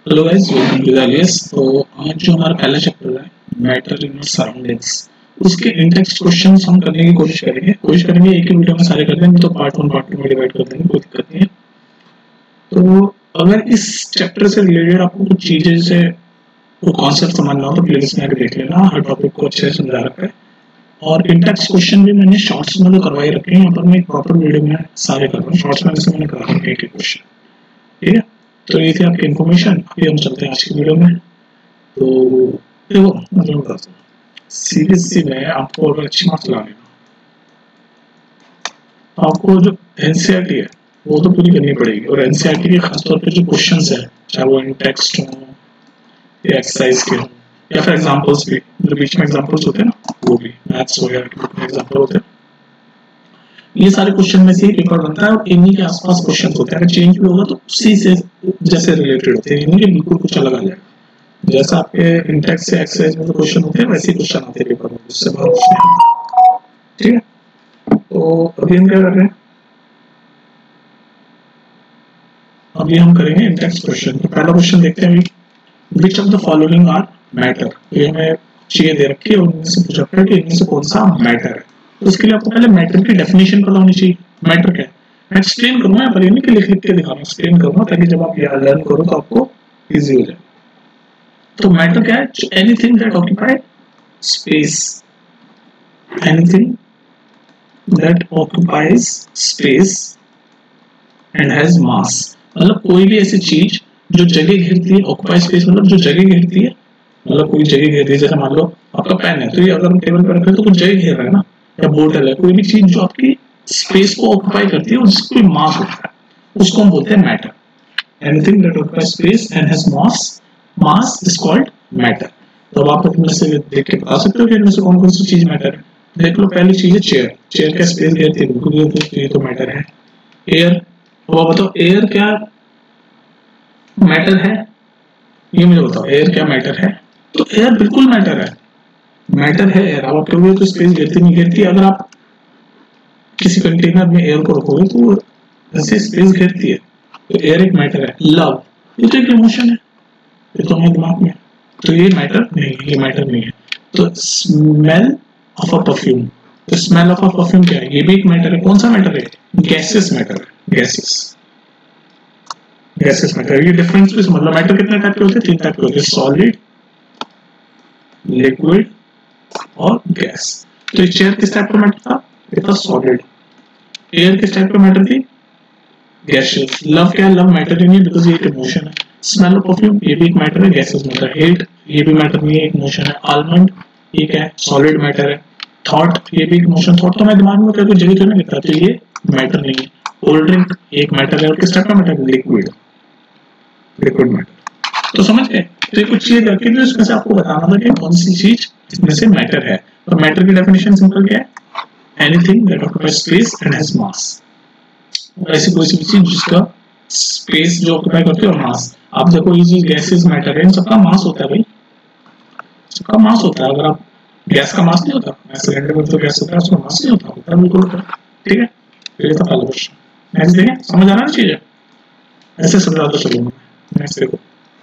Hello guys, welcome to the alias. तो आज जो हमारा पहला चैप्टर है मैटर इन सराउंडिंग्स, उसके इंटेक्स्ट क्वेश्चंस हम करने की कोशिश करेंगे एक ही वीडियो में सारे कर देंगे, तो पार्ट 1 पार्ट 2 में डिवाइड कर देंगे, कोई दिक्कत नहीं है। तो अगर इस चैप्टर से रिलेटेड आपको कुछ चीजें जैसे वो कॉन्सेप्ट समझना हो तो प्लेलिस्ट में आकर देख लेना, हर टॉपिक को अच्छे से समझा रखा है। और इंटेक्स्ट क्वेश्चन भी मैंने शॉर्ट्स में तो करवाई रखे हैं, यहाँ पर मैं एक प्रॉपर वीडियो में सारे कर रहा हूँ। शॉर्ट्स में जैसे मैंने करा रखे एक क्वेश्चन, ठीक है। तो ये थी आपकी इन्फॉर्मेशन। अभी हम चलते हैं आज की वीडियो में। तो देखो, मतलब बताता हूँ, सीबीएसई में आपको अगर अच्छी मार्क्स लाने तो आपको जो एनसीईआरटी है वो तो पूरी करनी पड़ेगी। और एनसीईआरटी के खासतौर पे जो क्वेश्चंस है, चाहे वो इन टेक्स्ट हो या एक्सरसाइज के हो या फिर एग्जांपल्स भी, जो बीच में एग्जांपल्स होते हैं ना, वो भी मैथ्स वगैरह के एग्जांपल होते हैं, ये सारे क्वेश्चन में से पेपर बनता है और इन्हीं के आसपास क्वेश्चन होते हैं। अगर चेंज भी होगा तो उसी से जैसे रिलेटेड होते हैं, इन्हीं के बिल्कुल कुछ अलग आ जाएगा। जैसा आपके इंटेक्स से एक्सरसाइज में जो क्वेश्चन होते हैं वैसे ही क्वेश्चन आते हैं पेपर में, उससे बाहर कुछ नहीं। ठीक है, तो अभी हम क्या कर रहे हैं, अभी हम करेंगे इंटेक्स क्वेश्चन। तो पहला क्वेश्चन देखते हैं, which of the following are matter. ये हमें चीजें दे रखी है और इनमें से पूछा है कि इनमें से कौन सा मैटर है। तो उसके लिए आपको पहले मैटर की डेफिनेशन पता होनी चाहिए। मैटर क्या है मैं एक्सप्लेन करूंगा, यहाँ पर ये नहीं कि लिख के दिखाना, एक्सप्लेन करूंगा ताकि जब आप याद लर्न करो तो आपको इजी हो जाए। तो मैटर क्या है? Anything that occupy space, anything that occupies space and has mass. मतलब कोई भी ऐसी चीज जो जगह घेरती है। ऑक्यूपाई स्पेस मतलब जो जगह घेरती है, मतलब कोई जगह घेर रही है। जैसे मान लो आपका पेन है, तो ये अगर हम टेबल पर रखें तो कुछ जगह घेर रहा है ना, या बोतल है, कोई भी चीज जो आपकी स्पेस को ऑक्यूपाई करती है और जिसको कोई मास होता है, उसको हम बोलते हैं matter. Anything that occupies space and has mass is called matter. तो अब आप अपने से देख के बता सकते हो कि इनमें से कौन कौन सी चीज मैटर है। देख लो, पहली चीज है चेयर। चेयर का स्पेस घेरती है, बिल्कुल ये तो मैटर है। एयर, वो बताओ एयर क्या मैटर है, ये मुझे बताओ, एयर क्या मैटर है? तो एयर बिल्कुल मैटर है, मैटर है एयर। अब आप कहोगे तो स्पेस घेरती नहीं घेरती, अगर आप किसी कंटेनर में एयर को रखोगे तो ऐसे स्पेस घेरती है, तो एयर एक मैटर है। लव, ये तो एक इमोशन है, ये तो हमारे दिमाग में है, तो ये मैटर नहीं है, ये मैटर नहीं है। तो स्मेल ऑफ अ परफ्यूम, तो स्मेल ऑफ अ परफ्यूम क्या है? ये भी एक मैटर है। कौन सा मैटर है? गैसेस मैटर है, गैसेस मैटर। ये डिफरेंस भी समझ लो। मैटर कितने टाइप के होते हैं? 3 टाइप के होते हैं, सॉलिड, लिक्विड और गैस। तो ये चेयर किस टाइप का मैटर था? ये था सॉलिड। एयर किस टाइप का मैटर थी? गैसियस। लव क्या है? लव मैटर ही नहीं, बिकॉज ये एक इमोशन है। स्मेल ऑफ परफ्यूम, ये भी एक मैटर है, गैसेस मैटर। हेट, ये भी मैटर नहीं है, एक इमोशन है। आलमंड, ये क्या है? सॉलिड मैटर है। थॉट, ये भी एक इमोशन। थॉट तो हमारे दिमाग में कोई जगह तो नहीं लिखता, तो ये मैटर नहीं है। कोल्ड ड्रिंक एक मैटर है, और किस टाइप का मैटर है? Liquid matter. तो समझ गए? तो ये कुछ चीजें रखी थी, उसमें से आपको बताना था कि कौन सी चीज इसमें से मैटर है। और मैटर की डेफिनेशन सिंपल क्या है? Anything that occupies space and has mass. ऐसी कोई सी चीज जिसका स्पेस जो ऑक्यूपाई करती है और मास। आप देखो, ये चीज गैसेस मैटर है, इन सबका मास होता है भाई, सबका मास होता है। अगर आप गैस का मास नहीं होता, सिलेंडर में तो गैस होता है, उसका मास नहीं होता, होता है बिल्कुल होता है। ठीक है, ये था पहला क्वेश्चन। नेक्स्ट देखें, समझ आ रहा है चीजें? ऐसे समझा तो चलूंगा। नेक्स्ट देखो,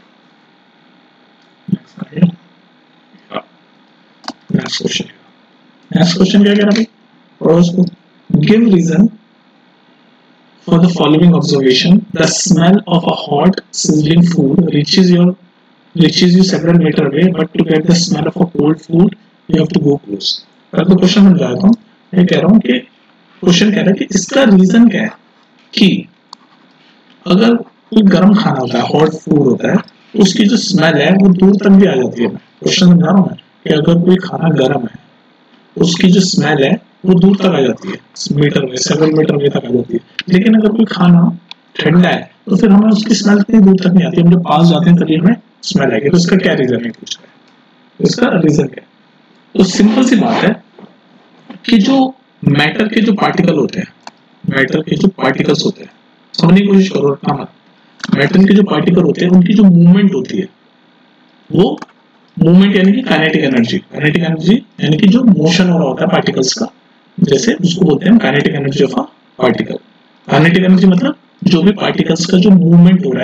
नेक्स्ट क्वेश्चन क्या कह रहा भाई? Give reason for the following observation: the smell of a hot sizzling food reaches you several meter away, but to get the smell of a cold food you have to go close. अगर तो question समझाता हूँ, मैं कह रहा हूँ कि question कह रहा है कि इसका रीजन क्या है कि अगर कोई गर्म खाना होता है, हॉट फूड होता है, तो उसकी जो स्मेल है वो दूर तक भी आ जाती है। क्वेश्चन समझा रहा हूँ मैं कि अगर कोई खाना गर्म है, उसकी जो स्मेल है वो दूर तक आ जाती है, मीटर में, 7 मीटर में तक आ जाती है। लेकिन अगर कोई खाना ठंडा है तो फिर हमें उसकी स्मेल इतनी दूर तक नहीं आती, हम जब पास जाते हैं तभी हमें स्मेल आएगी। तो इसका क्या रीजन है पूछ रहा है, इसका रीजन क्या है? तो सिंपल सी बात है कि जो मैटर के जो पार्टिकल होते हैं, मैटर के जो पार्टिकल्स होते हैं, समझने की कोशिश करो, रटना मत। मैटर के जो पार्टिकल होते हैं उनकी जो मूवमेंट होती है, वो मूवमेंट यानी कि काइनेटिक एनर्जी यानी कि जो मोशन हो रहा होता है पार्टिकल्स का, जैसे उसको बोलते हैं kinetic energy of a particle. Kinetic energy मतलब जो भी पार्टिकल्स का जो मूवमेंट हो रहा है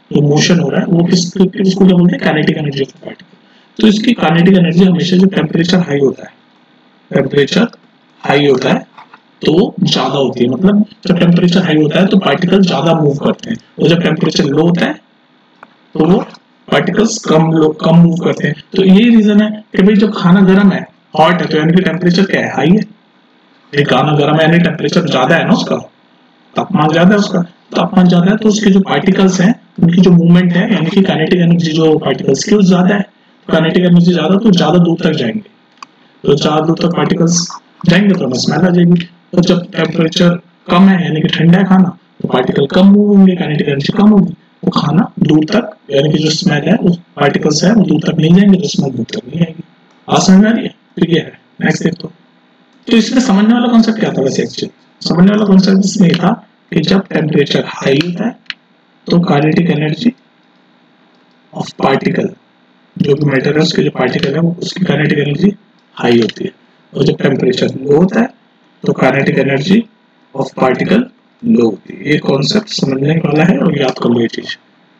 जो मोशन हो रहा है वो किसको क्या बोलते हैं, काइनेटिक एनर्जी ऑफ पार्टिकल। तो इसकी काइनेटिक एनर्जी हमेशा जब टेम्परेचर हाई होता है, टेम्परेचर हाई होता है तो ज्यादा होती है, मतलब जब टेम्परेचर हाई होता है तो पार्टिकल ज्यादा मूव करते हैं, और जब टेम्परेचर लो होता है तो वो पार्टिकल्स कम मूव करते हैं। तो यही रीजन है कि भाई जब खाना गर्म है, हॉट है, तो यानी कि टेम्परेचर क्या है, हाई है। ये खाना गर्म है यानी टेम्परेचर ज्यादा है ना, उसका तापमान ज्यादा है, उसका तापमान ज्यादा है, तो उसके जो पार्टिकल्स हैं उनकी जो मूवमेंट है यानी कि काइनेटिक एनर्जी जो पार्टिकल्स की वो ज्यादा है। काइनेटिक एनर्जी ज्यादा तो ज्यादा दूर तक जाएंगे, तो ज्यादा दूर तक पार्टिकल्स जाएंगे तो हमें स्मेल आ जाएगी। तो जब टेम्परेचर कम है यानी कि ठंडा है खाना, तो पार्टिकल कम मूव होंगे, काइनेटिक एनर्जी कम होगी, वो खाना दूर तक यानी कि जो स्मेल है उस पार्टिकल्स है वो दूर तक नहीं जाएंगे, तो स्मेल दूर तक नहीं आएगी। आ समझ में आ रही है? तो ये है। नेक्स्ट देखो, तो इसमें समझने वाला कॉन्सेप्ट क्या था वैसे, एक्चुअली समझने वाला कॉन्सेप्ट इसमें था कि जब टेम्परेचर हाई होता है तो काइनेटिक एनर्जी ऑफ पार्टिकल, जो भी मैटर है उसके जो पार्टिकल है वो उसकी काइनेटिक एनर्जी हाई होती है, और जब टेम्परेचर लो होता है तो kinetic energy of particle low होती है। ये कॉन्सेप्ट समझने वाला है और याद कर लो ये चीज।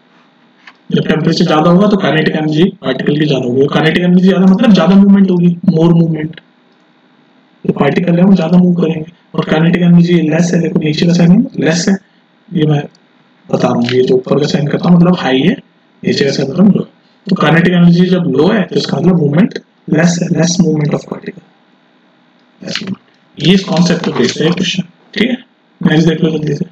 जब टेम्परेचर ज्यादा होगा तो काइनेटिक एनर्जी पार्टिकल की ज्यादा होगी, काइनेटिक एनर्जी ज्यादा मतलब ज्यादा मूवमेंट होगी, मोर मूवमेंट, जो पार्टिकल है वो ज्यादा मूव करेंगे, और काइनेटिक एनर्जी लेस है, देखो नीचे का साइन लेस है, ये मैं बता रहा हूँ, ये जो ऊपर का साइन करता हूँ मतलब हाई है, नीचे का साइन मतलब लो। तो काइनेटिक एनर्जी जब लो है तो इसका मतलब मूवमेंट लेस है, लेस मूवमेंट ऑफ पार्टिकल। ये इस कॉन्सेप्ट को बेस्ड है क्वेश्चन, ठीक है। नेक्स्ट देख लो जल्दी से।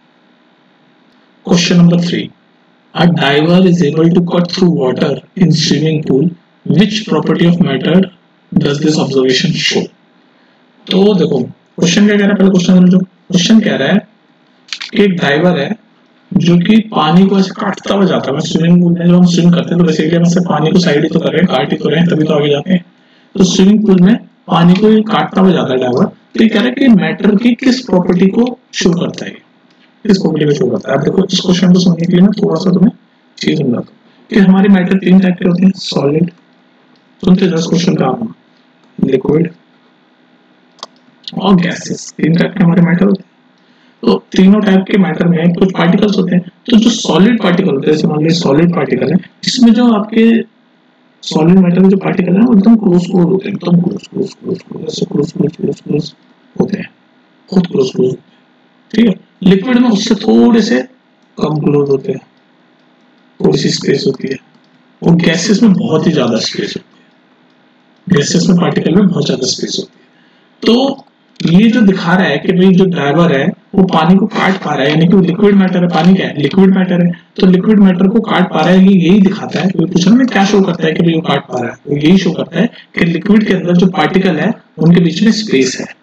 Question number 3, a diver is able to cut through water in swimming pool, which property of matter does this observation show? तो देखो क्वेश्चन क्या कह रहा है, पहले क्वेश्चन समझो। क्वेश्चन कह रहा है कि एक डाइवर है जो कि पानी को ऐसे काटता हुआ जाता है। स्विमिंग पूल में जब हम स्विम करते हैं तो बेसिकली हम ऐसे पानी को साइड ही तो कर रहे हैं, काट ही तो रहे हैं, तभी तो आगे जाते हैं। तो स्विमिंग पूल में पानी को काटता हुआ जाता है डाइवर। तो ये कह रहा है कि मैटर की किस प्रॉपर्टी को शो करता है, किस प्रॉपर्टी को शो करता है। अब देखो इस क्वेश्चन को समझने के लिए मैं थोड़ा सा तुम्हें चीज समझाता हूँ कि हमारे मैटर 3 टाइप के होते हैं, सॉलिड, सुनते 10 क्वेश्चन का आप, लिक्विड और गैसेस, 3 टाइप के हमारे मैटर होते हैं। तो तीनों टाइप के मैटर में कुछ पार्टिकल्स होते हैं, तो जो सॉलिड पार्टिकल होते हैं, जैसे मान लीजिए सॉलिड पार्टिकल है, इसमें जो आपके सॉलिड मैटर के जो पार्टिकल है वो एकदम क्लोज होते हैं, एकदम क्लोज होते हैं, खुद क्लोज, ठीक है। लिक्विड में उससे थोड़े से कम क्लोज होते हैं, थोड़ी सी स्पेस होती है, और गैसेस में बहुत ही ज्यादा स्पेस होती है, गैसेस में पार्टिकल में बहुत ज्यादा स्पेस होती है। तो ये जो दिखा रहा है कि भाई जो ड्राइवर है वो पानी को काट पा रहा है, यानी कि लिक्विड मैटर है, पानी क्या है, लिक्विड मैटर है, तो लिक्विड मैटर को काट पा रहा है, ये यही दिखाता है। तो क्वेश्चन में क्या शो करता है कि भाई वो काट पा रहा है, वो यही शो करता है कि लिक्विड के अंदर जो पार्टिकल है उनके बीच में स्पेस है।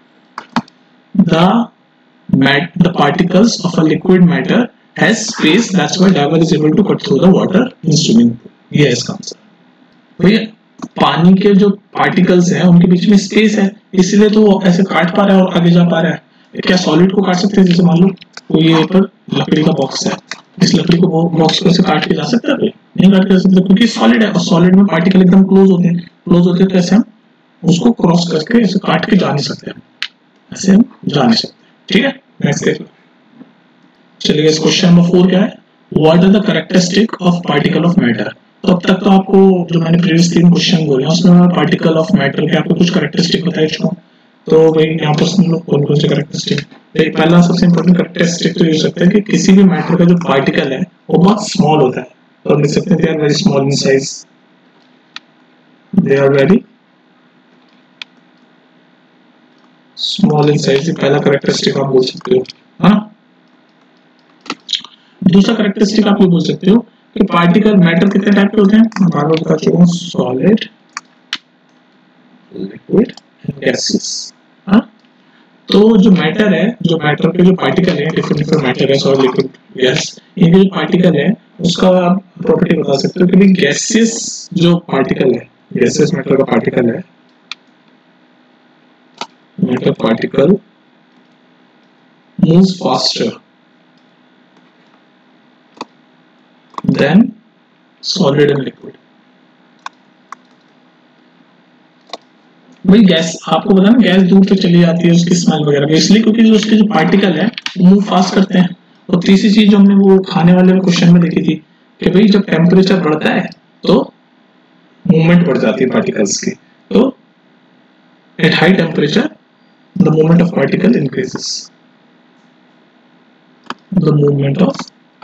The particles of a liquid matter has space, that's why diver is able to cut through the water in swimming pool. ये है इसका आंसर। भैया पानी के जो पार्टिकल्स हैं उनके बीच में स्पेस है, इसलिए तो वो ऐसे काट पा रहा है और आगे जा पा रहा है। क्या सॉलिड को काट सकते हैं? जैसे मान लो कोई ये पर लकड़ी का बॉक्स है, इस लकड़ी को बॉक्स को ऐसे काट के जा सकता है? नहीं काट के जा सकता, क्योंकि सॉलिड है और सॉलिड में पार्टिकल एकदम क्लोज होते हैं, तो ऐसे हम उसको क्रॉस करके ऐसे काट के जा नहीं सकते, ऐसे हम जा नहीं सकते, ठीक है। नेक्स्ट देख लो, चलिए इस क्वेश्चन नंबर 4 क्या है, what are the characteristic of particle of matter. तो अब तक तो आपको जो मैंने प्रीवियस 3 क्वेश्चन बोले उसमें मैं पार्टिकल ऑफ मैटर के आपको कुछ कैरेक्टरिस्टिक बताया चुका हूं। तो भाई यहाँ पर सुन लो कौन कौन से कैरेक्टरिस्टिक। पहला सबसे इंपॉर्टेंट कैरेक्टरिस्टिक तो ये हो सकता है कि किसी भी मैटर का जो पार्टिकल है वो बहुत स्मॉल होता है, तो हम लिख सकते हैं they are very small in size, they are very small in size, पहला कैरेक्टरिस्टिक आप बोल सकते हो, हाँ। दूसरा कैरेक्टरिस्टिक आप ये बोल सकते हो कि पार्टिकल मैटर कितने टाइप के होते हैं, मैं बार बार बता चुका हूं, सॉलिड, लिक्विड एंड गैसेस, हाँ। तो जो मैटर है, जो मैटर के जो पार्टिकल है, डिफरेंट मैटर है, सॉलिड, लिक्विड, गैस, इनके जो पार्टिकल है उसका आप प्रॉपर्टी बता सकते हो कि भाई गैसेस जो पार्टिकल है, गैसेस मैटर का पार्टिकल है, matter particle moves faster than solid and liquid। भाई गैस आपको पता ना, गैस दूर तक चली जाती है उसकी स्मेल वगैरह, इसलिए क्योंकि जो उसके जो पार्टिकल है वो मूव फास्ट करते हैं, और तीसरी चीज जो हमने वो खाने वाले क्वेश्चन में देखी थी कि भाई जब टेम्परेचर बढ़ता है तो मूवमेंट बढ़ जाती है पार्टिकल्स की। तो at high temperature the movement of particle increases, the movement of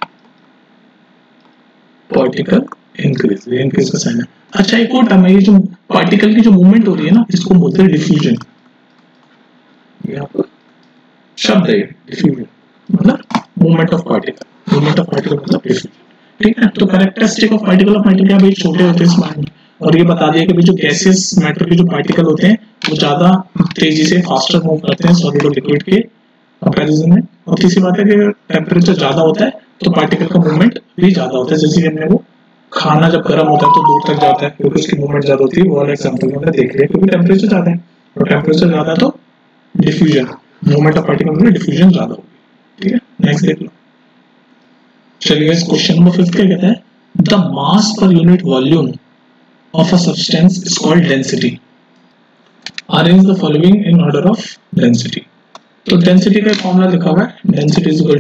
particle increase का साइन है। अच्छा एक और टर्म है, ये जो पार्टिकल की जो मूवमेंट हो रही है ना, इसको बोलते हैं डिफ्यूजन। यहाँ पर शब्द है डिफ्यूजन, मतलब movement of particle, movement of particle मतलब डिफ्यूजन। ठीक है, तो कैरेक्टरिस्टिक ऑफ पार्टिकल क्या भाई, छोटे होते हैं स्मॉल, और ये बता दिया कि भाई जो गैसेस मैटर के जो पार्टिकल होते हैं वो ज्यादा तेजी से फास्टर मूव करते हैं सॉलिड और लिक्विड के कंपैरिजन में। और तीसरी बात है कि टेम्परेचर ज्यादा होता है तो पार्टिकल का मूवमेंट भी ज्यादा होता है। जैसे कि हमने वो खाना जब गर्म होता है तो दूर तक जाता है क्योंकि उसकी मूवमेंट ज्यादा होती है, वो वाला एग्जांपल हमने देख लिया, क्योंकि टेम्परेचर ज्यादा है और टेम्परेचर ज्यादा है तो डिफ्यूजन, मूवमेंट ऑफ पार्टिकल में डिफ्यूजन ज्यादा होगी। ठीक है, नेक्स्ट देख लो। चलिए इस क्वेश्चन नंबर 5 क्या कहता है, the mass per unit volume of a substance is called density, arrange the following in order of density. तो डेंसिटी का फॉर्मूला लिखा हुआ है, density is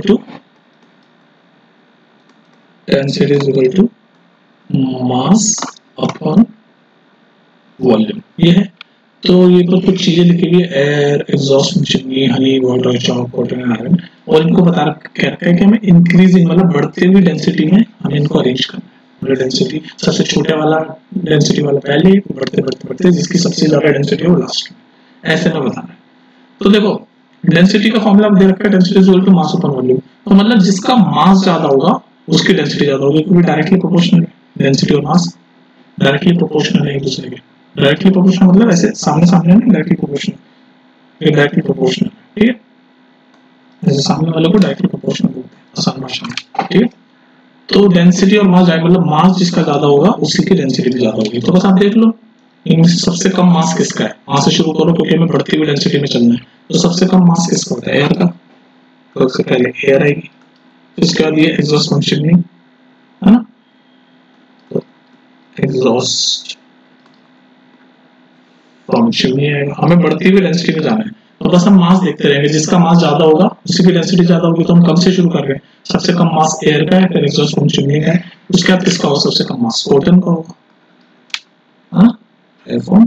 equal to mass upon volume, ये है। तो ये कुछ चीजें लिखी हुई है, air, exhaust, chimney, honey, water, chalk, water and iron, और इनको बता रखा है कि हमें इंक्रीजिंग मतलब बढ़ते हुए डेंसिटी में हमें इनको अरेंज करना है। मतलब डेंसिटी सबसे छोटे वाला डेंसिटी वाला पहले, बढ़ते बढ़ते बढ़ते जिसकी सबसे ज्यादा डेंसिटी है वो लास्ट में, ऐसे में बताना है। तो देखो डेंसिटी का फॉर्मूला दे रखा है, density is equal to mass upon volume. तो मतलब जिसका मास ज्यादा होगा उसकी डेंसिटी ज्यादा होगी, क्योंकि डायरेक्टली प्रोपोर्शनल है, डेंसिटी और मास डायरेक्टली प्रोपोर्शनल है एक दूसरे के। डायरेक्टली प्रोपोर्शनल मतलब ऐसे सामने सामने नहीं, डायरेक्टली प्रोपोर्शनल, ये डायरेक्टली प्रोपोर्शनल, ठीक है, जैसे सामने वाले को डायरेक्टली प्रोपोर्शनल बोलते हैं आसान भाषा में। ठीक है, तो डेंसिटी और मास मतलब मास जिसका ज्यादा होगा उसी की डेंसिटी भी ज्यादा होगी। तो बस आप देख लो इनमें से सबसे कम मास किसका है, मास से शुरू करो क्योंकि हमें बढ़ती हुई डेंसिटी में चलना है। तो सबसे कम मास किसका होता है, एयर का, तो सबसे पहले एयर आएगी, इसके बाद ये एग्जॉस्ट फंक्शन नहीं है ना, तो एग्जॉस्ट फंक्शन नहीं आएगा, हमें बढ़ती हुई डेंसिटी में जाना है। तो बस हम मास देखते रहेंगे, जिसका मास ज्यादा होगा उसी की डेंसिटी ज्यादा होगी। तो हम कम से शुरू कर रहे हैं, सबसे कम मास एयर का है, फिर एग्जॉस्ट फंक्शन नहीं का है, उसके बाद किसका होगा सबसे कम मास, कॉटन का होगा, हाँ एयरफोन,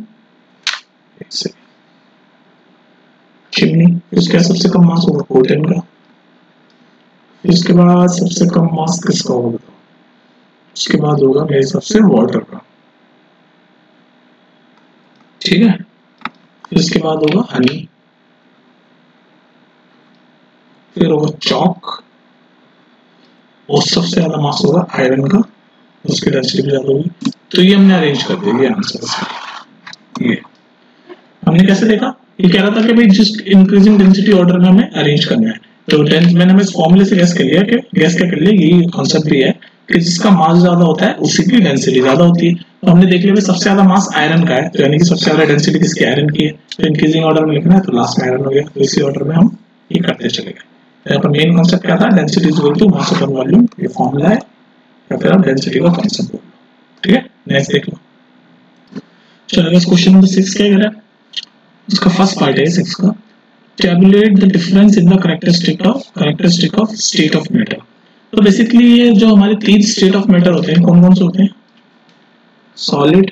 चिमनी, उसके बाद सबसे कम मास होगा कॉटन का, इसके बाद सबसे कम मास किसका होगा, उसके बाद होगा मेरे हिसाब से वाटर का, ठीक है, इसके बाद होगा हनी, फिर होगा चॉक, और सबसे ज्यादा मास होगा आयरन का, उसकी डेंसिटी भी ज्यादा होगी। तो ये हमने अरेंज कर दिया, ये आंसर। ये हमने कैसे देखा, ये कह रहा था कि भाई जिस इंक्रीजिंग डेंसिटी ऑर्डर में हमें अरेंज करना है। तो मैंने इस फॉर्मूले से गैस कर लिया कि गैस क्या कर लिया, ये कॉन्सेप्ट भी है कि जिसका मास ज्यादा होता है उसी की डेंसिटी ज्यादा होती है। तो हमने देख लिया सबसे ज्यादा मास आयरन का है, तो यानी कि सबसे ज्यादा डेंसिटी किसकी, आयरन की है। तो इंक्रीजिंग ऑर्डर में लिखना है तो लास्ट में आयरन हो गया, तो इसी ऑर्डर में हम ये करते चले गए। यहाँ पर मेन कॉन्सेप्ट क्या था, density is equal to mass upon volume, ये फॉर्मूला है, या फिर आप डेंसिटी का कॉन्सेप्ट बोल लो। ठीक है, नेक्स्ट देख लो। चलो क्वेश्चन नंबर 6 क्या कह रहा है, उसका फर्स्ट पार्ट है 6 का, tabulate the difference in the characteristic of state of matter। तो बेसिकली ये जो हमारे 3 स्टेट ऑफ मैटर होते हैं, कौन कौन से होते हैं, सॉलिड,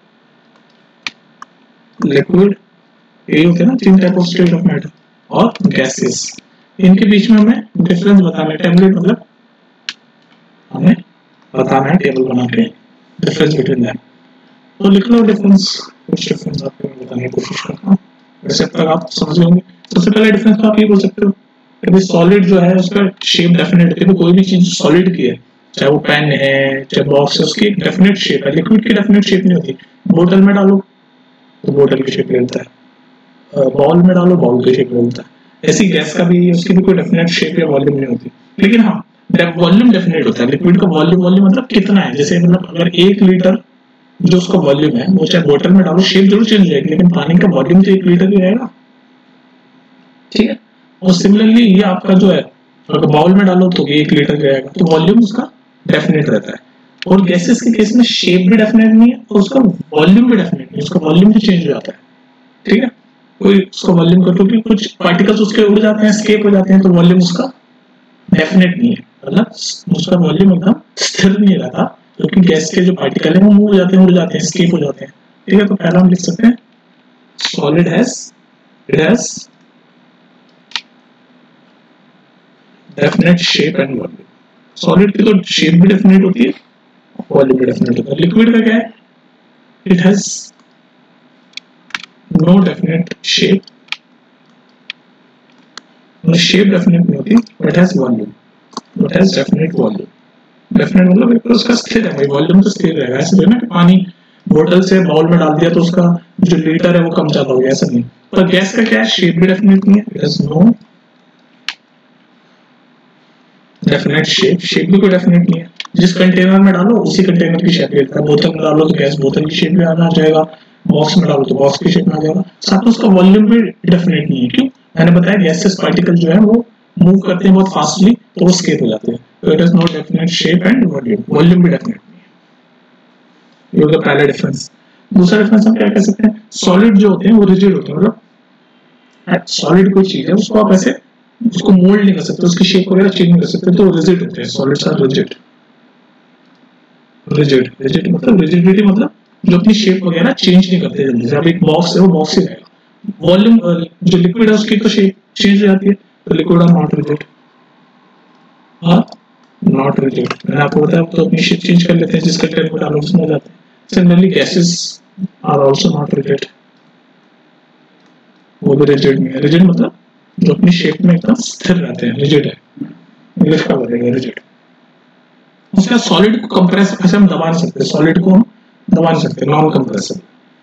लिक्विड, ये होते हैं ना 3 type of state of matter, और गैसेस। इनके बीच में हमें डिफरेंस बताना है, टेबलेट मतलब हमें बताना है टेबल बना के डिफरेंस बिटवीन दैम। तो लिख लो डिफरेंस, कुछ डिफरेंस आपको बताने की कोशिश करता हूँ, वैसे तक आप समझ लेंगे। सबसे पहले डिफरेंस तो आप ये बोल सकते हो कि भाई सॉलिड जो है उसका शेप डेफिनेट होती है, कोई भी चीज सॉलिड की है, चाहे वो पेन है चाहे बॉक्स है, उसकी एक डेफिनेट शेप है। लिक्विड की डेफिनेट शेप नहीं होती, बोतल में डालो तो बोतल की शेप लेता है, बॉल में डालो बॉल की शेप लेता है। ऐसी गैस का भी, उसकी भी कोई डेफिनेट शेप या वॉल्यूम नहीं होती, लेकिन हाँ वॉल्यूम डेफिनेट होता है। लिक्विड का वॉल्यूम मतलब कितना है, जैसे मतलब अगर 1 लीटर जो उसका वॉल्यूम है वो चाहे बोतल में डालो शेप जरूर चेंज हो जाएगी, लेकिन पानी का वॉल्यूम तो 1 लीटर ही रहेगा। ठीक है, और सिमिलरली ये आपका जो है अगर बाउल में डालो तो 1 लीटर रहेगा, तो वॉल्यूम उसका डेफिनेट रहता है। और गैसेस के केस में शेप भी डेफिनेट नहीं है और उसका वॉल्यूम भी डेफिनेट नहीं है, उसका वॉल्यूम भी चेंज हो जाता है। ठीक है, कोई उसका वॉल्यूम का, क्योंकि कुछ पार्टिकल्स उसके उड़ जाते हैं, एस्केप हो जाते हैं, तो वॉल्यूम उसका डेफिनेट नहीं है, मतलब उसका वॉल्यूम एकदम स्थिर नहीं रहता, क्योंकि गैस के जो पार्टिकल है वो मूव हो जाते हैं, उड़ जाते हैं, एस्केप हो जाते हैं। ठीक है, तो पहला हम लिख सकते हैं solid has definite shape and volume. Solid की तो शेप भी डेफिनेट होती है, वॉल्यूम भी डेफिनेट होता है। लिक्विड का क्या है, it has no definite shape, shape definite नहीं होती, but has volume, but has definite volume. Definite मतलब एक उसका स्थिर है भाई, वॉल्यूम तो स्थिर रहेगा। ऐसे नहीं ना कि पानी बोतल से बाउल में डाल दिया तो उसका जो लीटर है वो कम ज्यादा हो गया, ऐसा नहीं। पर गैस का क्या है, शेप भी डेफिनेट नहीं है, it has no definite shape, shape भी कोई डेफिनेट नहीं है। जिस कंटेनर में डालो उसी कंटेनर की शेप लेता है। बोतल में डालो तो गैस बोतल की शेप में आ जाएगा, बॉक्स में डालो तो बॉक्स की शेप में आ जाएगा। साथ में उसका वॉल्यूम भी डेफिनेट नहीं है। क्यों, मैंने बताया गैसेस पार्टिकल जो है वो मूव करते हैं बहुत फास्टली, तो वो स्केप हो जाते हैं। तो it is not definite shape and volume, volume भी डेफिनेट नहीं है। ये होगा पहला डिफरेंस। दूसरा डिफरेंस हम क्या कह सकते हैं, सॉलिड जो होते हैं वो रिजिड होते हैं, मतलब सॉलिड कोई चीज है उसको आप ऐसे उसको मोल्ड नहीं कर सकते, उसकी शेप वगैरह चेंज नहीं कर सकते, तो रिजिड होते हैं। Solids are rigid. Rigid rigid मतलब रिजिडिटी मतलब जो अपनी शेप वगैरह चेंज नहीं करते जल्दी से। अब एक बॉक्स है वो बॉक्स ही रहेगा। वॉल्यूम जो लिक्विड है उसकी तो शेप चेंज हो जाती है, तो लिक्विड आर नॉट रिजिड, हाँ नॉट रिजिड। मैंने आपको बताया तो अपनी शेप चेंज कर लेते हैं, जिस कंटेनर में डालो उसमें आ जाते हैं। Similarly gases are also not rigid, वो भी रिजिड नहीं है। रिजिड मतलब जो अपनी शेप में एकदम स्थिर रहते हैं, रिजिड है, इंग्लिश का बोलेंगे रिजिड। उसका सॉलिड को कंप्रेस ऐसे हम दबा नहीं सकते, सॉलिड को हम दबा नहीं सकते, नॉन कंप्रेसिबल,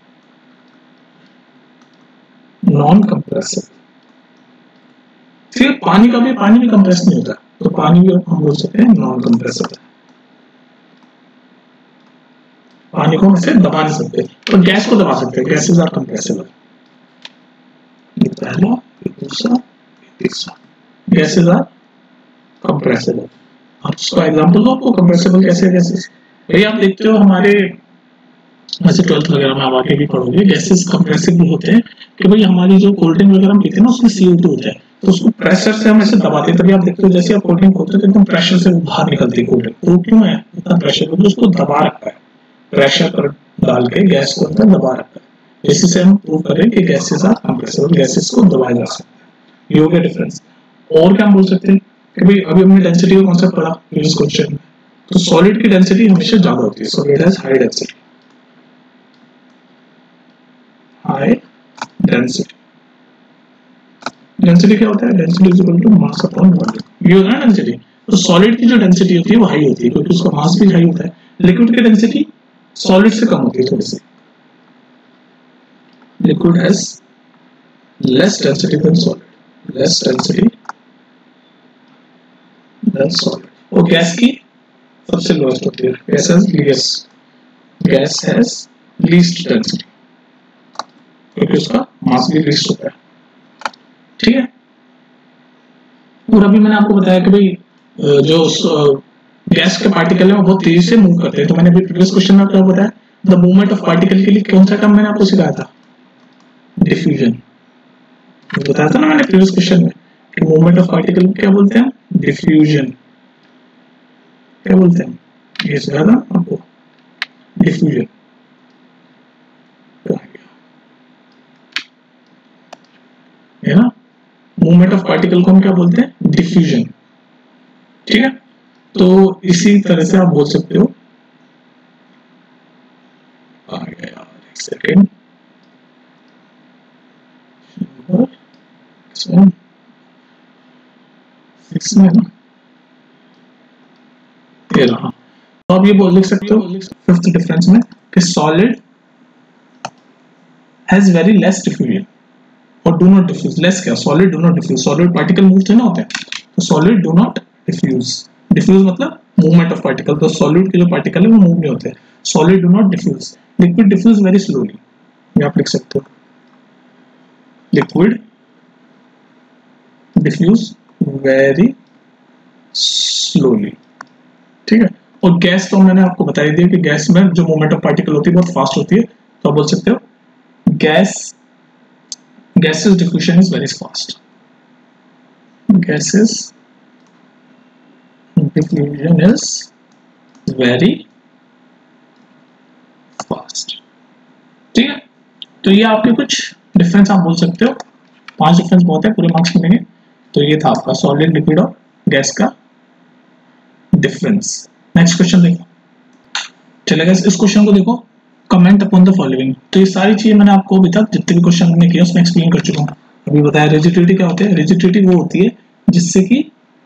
नॉन कंप्रेसिबल। फिर पानी का भी, पानी भी कंप्रेस नहीं होता, तो पानी भी हम बोल सकते हैं नॉन कंप्रेसिबल। पानी को हम ऐसे दबा नहीं सकते, तो गैस को दबा सकते हैं, गैसेस आर कंप्रेसिबल। ये पहला, ये दूसरा, ये तीसरा, गैसेस आर कंप्रेसिबल। आप उसका एग्जांपल दो आपको, कंप्रेसिबल कैसे है गैसेस। भाई आप देखते हो हमारे वैसे 12th वगैरह में आप आगे भी पढ़ोगे, गैसेस कंप्रेसिबल होते हैं कि भाई हमारी जो कोल्ड ड्रिंक वगैरह हम पीते हैं ना उसमें CO2 होता है, तो उसको प्रेशर से हम ऐसे दबाते हैं, तभी आप देखते हो जैसे आप कोल्ड ड्रिंक खोलते हो तो एकदम प्रेशर से बाहर निकलती है कोल्ड ड्रिंक। वो क्यों है इतना प्रेशर, क्योंकि उसको दबा रखा है, प्रेशर पर डाल के गैस को अंदर दबा रखा है। इसी से हम प्रूव कर रहे हैं कि गैसेस आर कंप्रेसिबल, गैसेस को दबाया जा सकता है। ये हो गया डिफरेंस। और क्या हम बोल सकते हैं कि भाई अभी हमने डेंसिटी का कॉन्सेप्ट पढ़ा प्रीवियस क्वेश्चन में, तो सॉलिड की डेंसिटी हमेशा ज्यादा होती है, solid has high density, high density. Density क्या होता है, density is equal to mass upon volume. ये होता है ना डेंसिटी, तो सॉलिड की जो डेंसिटी होती है वो हाई होती है क्योंकि उसका मास भी हाई होता है। लिक्विड की डेंसिटी सॉलिड से कम होती है थोड़ी सी, liquid has less density than solid, less density than solid. और गैस की सबसे लोएस्ट होती है, gas has least, gas has least density क्योंकि उसका मास भी लीस्ट होता है। ठीक है, और अभी मैंने आपको बताया कि भाई जो गैस के पार्टिकल है वो बहुत तेजी से मूव करते हैं, तो मैंने अभी प्रीवियस क्वेश्चन में आपको बताया द मूवमेंट ऑफ पार्टिकल के लिए कौन सा टर्म मैंने आपको सिखाया था, डिफ्यूजन। बताया था ना मैंने प्रीवियस क्वेश्चन में कि मूवमेंट ऑफ पार्टिकल क्या बोलते हैं, डिफ्यूजन। क्या बोलते हैं, ये सिखाया था आपको, डिफ्यूजन। है ना, मूवमेंट ऑफ पार्टिकल को हम क्या बोलते हैं, डिफ्यूजन। ठीक है, तो इसी तरह से आप बोल सकते हो, आ गया यार एक सेकेंड, सिक्स में ना ये रहा। तो आप ये बोल लिख सकते हो फिफ्थ डिफरेंस में कि solid has very less diffusion और डू नॉट डिफ्यूज। लेस क्या, solid do not diffuse, solid particle move थे ना होते हैं, तो solid do not diffuse. Diffuse मतलब मूवमेंट ऑफ पार्टिकल, तो सॉलिड के जो पार्टिकल है वो मूव नहीं होते, solid do not diffuse. Liquid diffuse very slowly, ये आप लिख सकते हो, लिक्विड डिफ्यूज वेरी स्लोली। ठीक है, और गैस तो मैंने आपको बता ही दिया कि गैस में जो मूवमेंट ऑफ पार्टिकल होती है बहुत फास्ट होती है, तो आप बोल सकते हो gas gases diffusion is very fast, gases diffusion is very fast. ठीक है, तो ये आपके कुछ डिफरेंस आप बोल सकते हो, 5 डिफरेंस बहुत है, पूरे मार्क्स मिलेंगे। तो ये था आपका सॉलिड, लिक्विड और गैस का डिफरेंस। नेक्स्ट क्वेश्चन देखो, चलेगा इस क्वेश्चन को देखो, कमेंट अपॉन द फॉलोइंग। तो ये सारी चीजें मैंने आपको अभी तक जितने भी क्वेश्चन हमने किए उसमें एक्सप्लेन कर चुका हूँ। अभी बताया रिजिडिटी क्या होती है। रिजिडिटी वो होती है जिससे कि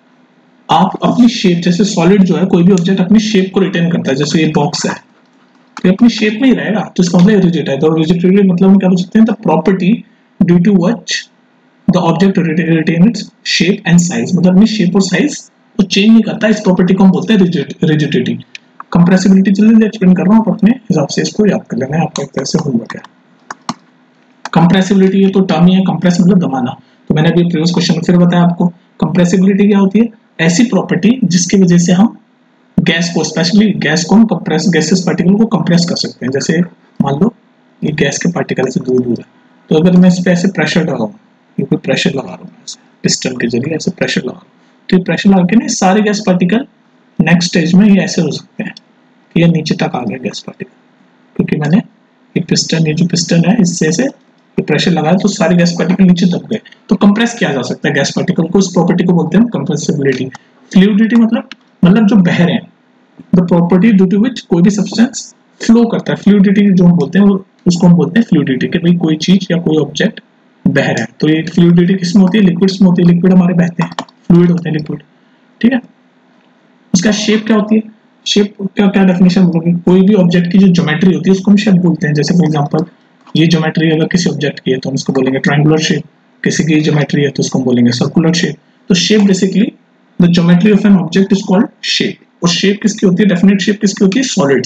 आप अपनी शेप, जैसे सॉलिड जो है कोई भी ऑब्जेक्ट अपनी शेप को रिटेन करता है, जैसे ये बॉक्स है तो अपनी शेप में ही रहेगा, तो इसका मतलब रिजिड है। तो रिजिडिटी मतलब हम क्या बोल सकते हैं, the property due to which the object retain its shape and size, मतलब अपनी शेप और साइज वो चेंज नहीं करता, इस प्रॉपर्टी को हम बोलते हैं रिजिडिटी। कंप्रेसिबिलिटी जल्दी एक्सप्लेन कर रहा हूँ, आप अपने हिसाब से इसको याद कर लेना है, आपका एक तरह से होमवर्क है। कंप्रेसिबिलिटी ये तो टर्म ही है, कंप्रेस मतलब दबाना। तो मैंने अभी प्रीवियस क्वेश्चन में फिर बताया आपको, कंप्रेसिबिलिटी क्या होती है, ऐसी प्रॉपर्टी जिसकी वजह से हम गैस को, स्पेशली गैस को हम कंप्रेस, गैसेस पार्टिकल को कंप्रेस कर सकते हैं। जैसे मान लो ये गैस के पार्टिकल ऐसे दूर दूर है, तो अगर मैं इस पर ऐसे प्रेशर लगाऊँ, ये कोई प्रेशर लगा रहा हूँ पिस्टन के जरिए ऐसे प्रेशर लगा रहा हूँ, तो ये प्रेशर लगा के ना सारे गैस पार्टिकल नेक्स्ट स्टेज में ये ऐसे हो सकते हैं कि ये नीचे तक आ गया गैस पार्टिकल, क्योंकि मैंने ये पिस्टन, ये जो पिस्टन है इससे ऐसे ये प्रेशर लगाया तो सारे गैस पार्टिकल नीचे तक गए, तो कंप्रेस किया जा सकता है गैस पार्टिकल को। इस प्रॉपर्टी को बोलते हैं कंप्रेसिबिलिटी। फ्लूइडिटी मतलब जो बह रहे हैं, the property due to which कोई भी सब्सटेंस फ्लो करता है, फ्लूइडिटी जो हम बोलते हैं उसको हम बोलते हैं फ्लूइडिटी, कि भाई कोई चीज या कोई ऑब्जेक्ट बह रहा है। तो ये फ्लूइडिटी किसमें होती है, लिक्विड्स में होती है, लिक्विड हमारे बहते हैं, फ्लूइड होते हैं लिक्विड। ठीक है, उसका शेप क्या होती है, शेप का क्या डेफिनेशन बोलोगे, कोई भी ऑब्जेक्ट की जो ज्योमेट्री होती है उसको हम शेप बोलते हैं। जैसे फॉर एग्जांपल ये ज्योमेट्री अगर किसी ऑब्जेक्ट की है तो हम इसको बोलेंगे ट्रायंगुलर शेप, किसी की ज्योमेट्री है तो उसको हम बोलेंगे सर्कुलर शेप। तो shape basically the geometry of an object is called shape. और शेप किसकी होती है, डेफिनेट शेप किसकी होती है,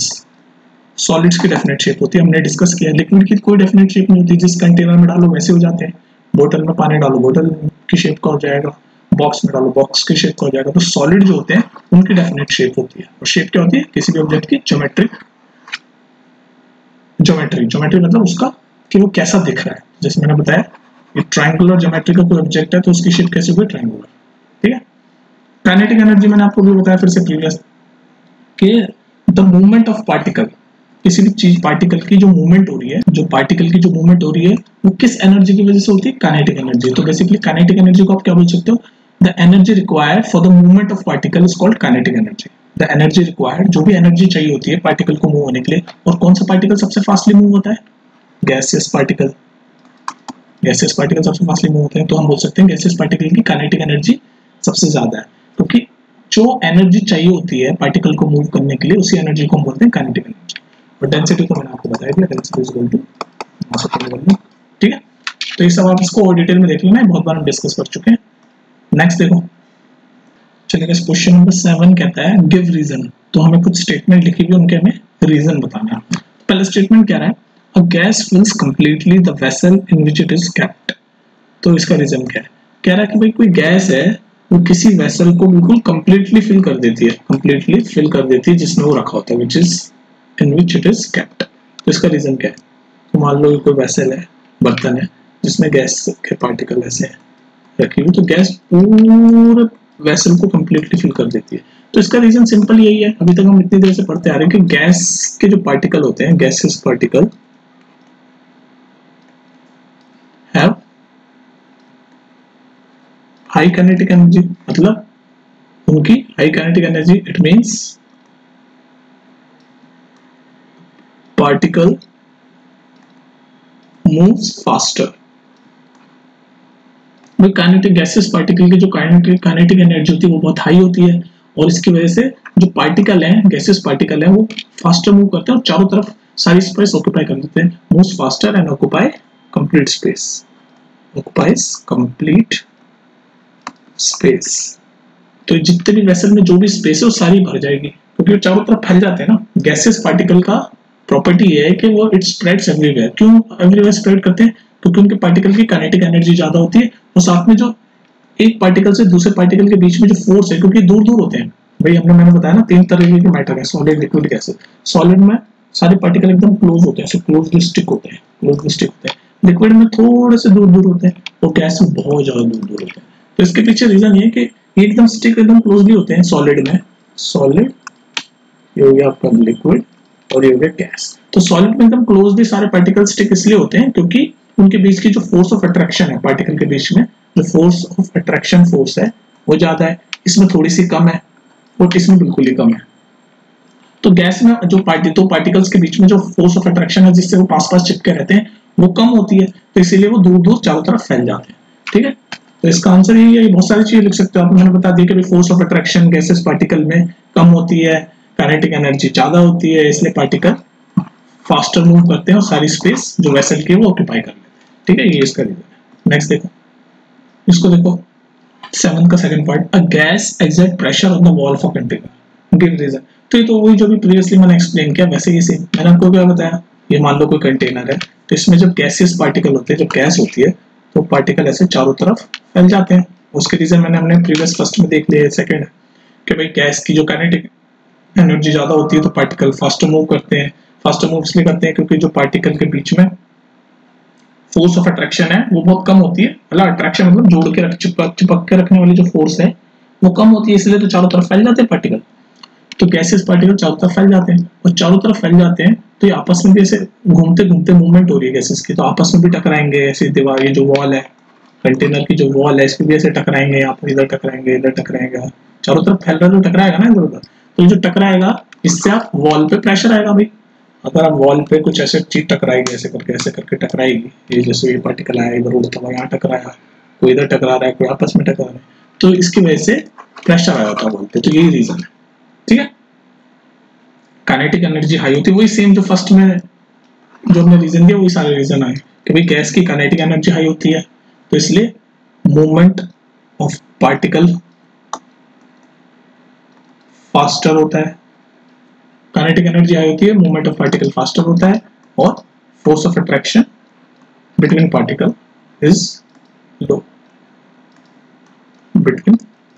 सॉलिड्स की डेफिनेट शेप होती है, हमने डिस्कस किया। लिक्विड की कोई डेफिनेट शेप नहीं होती, जिस कंटेनर में डालो वैसे हो जाते हैं, बोतल में पानी डालो बोतल की शेप का हो जाएगा, बॉक्स में डालो बॉक्स की शेप का हो जाएगा। तो सॉलिड जो होते हैं उनकी डेफिनेट शेप होती है। और शेप क्या होती है, किसी भी ऑब्जेक्ट की ज्योमेट्री मतलब उसका कि वो कैसा दिख रहा है। जैसे मैंने बताया ये ट्रायंगुलर ज्योमेट्री का कोई ऑब्जेक्ट है तो उसकी शेप कैसे होगी, ट्रायंगुलर। ठीक है, काइनेटिक एनर्जी मैंने आपको भी बताया फिर से प्रीवियस कि द मूवमेंट ऑफ पार्टिकल, किसी भी चीज पार्टिकल की जो मूवमेंट हो रही है, जो पार्टिकल की जो मूवमेंट हो रही है वो किस एनर्जी की वजह से होती है, काइनेटिक एनर्जी। तो बेसिकली काइनेटिक एनर्जी को आप क्या बोल सकते हो, the energy required for the movement of particle is called kinetic energy. The energy required, जो भी एनर्जी चाहिए होती है पार्टिकल को मूव होने के लिए। और कौन सा पार्टिकल सबसे फास्टली मूव होता है, गैसियस पार्टिकल सबसे फास्टली मूव होते हैं। तो हम बोल सकते हैं गैसियस पार्टिकल की काइनेटिक एनर्जी सबसे ज्यादा है, क्योंकि जो एनर्जी चाहिए होती है पार्टिकल को मूव करने के लिए उसी एनर्जी को हम बोलते हैं काइनेटिक एनर्जी। और डेंसिटी तो मैंने आपको बताया दिया, density is equal to mass of volume. ठीक है, तो ये सब आप इसको और डिटेल में देख लेना है, बहुत बार हम डिस्कस कर चुके हैं। नेक्स्ट देखो, चलिए क्वेश्चन नंबर 7 कहता है गिव रीजन। तो हमें कुछ स्टेटमेंट लिखी हुई उनके हमें रीजन बताना है। पहला स्टेटमेंट क्या रहा है, a gas fills completely the vessel in which it is kept. तो इसका रीजन क्या है, कह रहा है कि भाई कोई गैस है वो किसी वेसल को बिल्कुल कंप्लीटली फिल कर देती है, जिसमें वो रखा होता है, which is in which it is kept. तो इसका रीजन क्या है, तो मान लो कोई वेसल है, बर्तन है जिसमें गैस के पार्टिकल ऐसे रखी हुई, तो गैस पूरे वेसल को कंप्लीटली फिल कर देती है। तो इसका रीजन सिंपल यही है, अभी तक हम इतनी देर से पढ़ते आ रहे हैं कि गैस के जो पार्टिकल होते हैं, gases particle have high kinetic energy. मतलब उनकी high kinetic energy, it means particle moves faster. Kinetic gases particle की जो काइनेटिक एनर्जी होती है वो बहुत हाई होती है, और इसकी वजह से जो पार्टिकल हैं, गैसेस पार्टिकल हैं, वो फास्टर मूव करते हैं और चारों तरफ सारी स्पेस ऑक्यूपाई कर देते हैं। Moves faster and occupy complete space, occupies complete space. तो जितने भी वेसल में जो भी स्पेस है वो सारी भर जाएगी, क्योंकि वो चारों तरफ फैल जाते हैं ना। गैसेस पार्टिकल का प्रॉपर्टी ये है कि वो इट स्प्रेड्स एवरीवेयर। क्यों एवरीवेयर स्प्रेड करते हैं, क्योंकि उनके पार्टिकल की काइनेटिक एनर्जी ज्यादा होती है, और साथ में जो एक पार्टिकल से दूसरे पार्टिकल के बीच में जो फोर्स है, क्योंकि दूर दूर होते हैं भाई, मैंने बताया ना 3 तरह के मैटर है, सॉलिड, लिक्विड, गैसेस। सॉलिड में सारे पार्टिकल एकदम क्लोज होते हैं, क्लोजली स्टिक होते हैं। लिक्विड में थोड़े से दूर दूर होते हैं, और गैस में बहुत ज्यादा दूर दूर होते हैं। तो इसके पीछे रीजन ये है कि ये एकदम स्टिक एकदम क्लोजली होते हैं सॉलिड में। सॉलिड ये हो गया आपका लिक्विड और ये हो गया गैस। तो सॉलिड में एकदम क्लोजली सारे पार्टिकल स्टिक इसलिए होते हैं क्योंकि उनके बीच की जो फोर्स ऑफ अट्रैक्शन है पार्टिकल के बीच में, जो फोर्स ऑफ अट्रैक्शन फोर्स है वो ज्यादा है, इसमें थोड़ी सी कम है और इसमें बिल्कुल ही कम है। तो गैस में जो दो पार्टिकल्स के बीच में जो फोर्स ऑफ अट्रैक्शन है जिससे वो पास पास चिपके रहते हैं वो कम होती है, तो इसीलिए वो दूर दूर चारों तरफ फैल जाते हैं। ठीक है, तो इसका आंसर यही है। बहुत सारी चीजें लिख सकते हो आप। मैंने बता दिया कि force of attraction gases particle में कम होती है, काइनेटिक एनर्जी ज्यादा होती है, इसलिए पार्टिकल फास्टर मूव करते हैं और सारी स्पेस जो वेसल की है वो ऑक्यूपाई कर लेते हैं। ठीक है, ये इसका रीजन है। नेक्स्ट देखो, इसको देखो 7 का second part, a gas exert pressure on the wall of a container, give reason. तो ये तो वही जो भी प्रीवियसली मैंने एक्सप्लेन किया वैसे ही सेम। मैंने आपको क्या बताया, ये मान लो कोई कंटेनर है, तो इसमें जब गैसियस पार्टिकल होते हैं, जब गैस होती है तो पार्टिकल ऐसे चारों तरफ फैल जाते हैं। उसके रीजन मैंने अपने प्रीवियस फर्स्ट में देख लिया, सेकंड कि भाई गैस की जो काइनेटिक एनर्जी ज्यादा होती है तो पार्टिकल फास्टर मूव करते हैं। फास्टर मूव इसलिए करते हैं क्योंकि जो पार्टिकल के बीच में फोर्स ऑफ अट्रैक्शन है वो बहुत कम होती है। मतलब अट्रैक्शन मतलब जोड़ के चिपक के रखने वाली जो फोर्स है वो कम होती है, इसलिए तो चारों तरफ फैल जाते हैं पार्टिकल। तो गैसेस पार्टिकल चारों तरफ फैल जाते हैं, और चारों तरफ फैल जाते हैं तो ये आपस में भी ऐसे घूमते घूमते मूवमेंट हो रही है गैसेस की, तो आपस में भी टकराएंगे। ऐसे दीवार, ये जो वॉल है कंटेनर की, जो वॉल है इस पर भी ऐसे टकराएंगे, यहाँ पर इधर टकराएंगे, इधर टकराएगा, चारों तरफ फैल रहा है तो टकराएगा ना इधर उधर। तो जो टकराएगा इससे आप वॉल पे प्रेशर आएगा भाई। अगर आप वॉल पे कुछ ऐसे चीज टकराएगी, ऐसे करके टकराएगी, ये जैसे ये पार्टिकल आया इधर उड़ता हुआ यहाँ टकराया, कोई इधर टकरा रहा है, कोई आपस में टकरा रहा है, तो इसकी वजह से प्रेशर आया होता है वॉल पे। तो यही रीजन है। ठीक है, काइनेटिक एनर्जी हाई होती है, वही सेम जो फर्स्ट में जो हमने रीजन दिया वही सारे रीजन आए कि भाई गैस की काइनेटिक एनर्जी हाई होती है तो इसलिए मूवमेंट ऑफ पार्टिकल फास्टर होता है। काइनेटिक एनर्जी हाई होती है, मूवमेंट ऑफ पार्टिकल फास्टर होता है, और force of attraction between particle is low. Between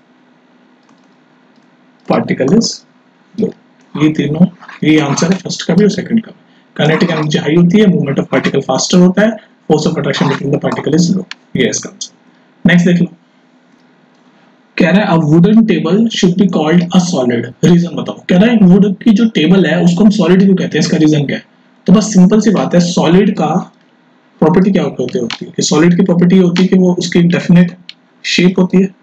particle is low. ये तीनों, ये आंसर है फर्स्ट का भी और सेकंड का भी। काइनेटिक एनर्जी हाई होती है, मूवमेंट ऑफ पार्टिकल फास्टर होता है, force of attraction between the particle is low. ये इसका आंसर। नेक्स्ट देख लो, कह रहा है a wooden table should be called a solid, reason बताओ। कह रहा है वुड की जो टेबल है उसको हम सॉलिड क्यों कहते हैं, इसका रीजन क्या है। तो बस सिंपल सी बात है, सॉलिड का प्रॉपर्टी क्या होती है कि सॉलिड की प्रॉपर्टी होती है कि वो उसकी डेफिनेट शेप होती है,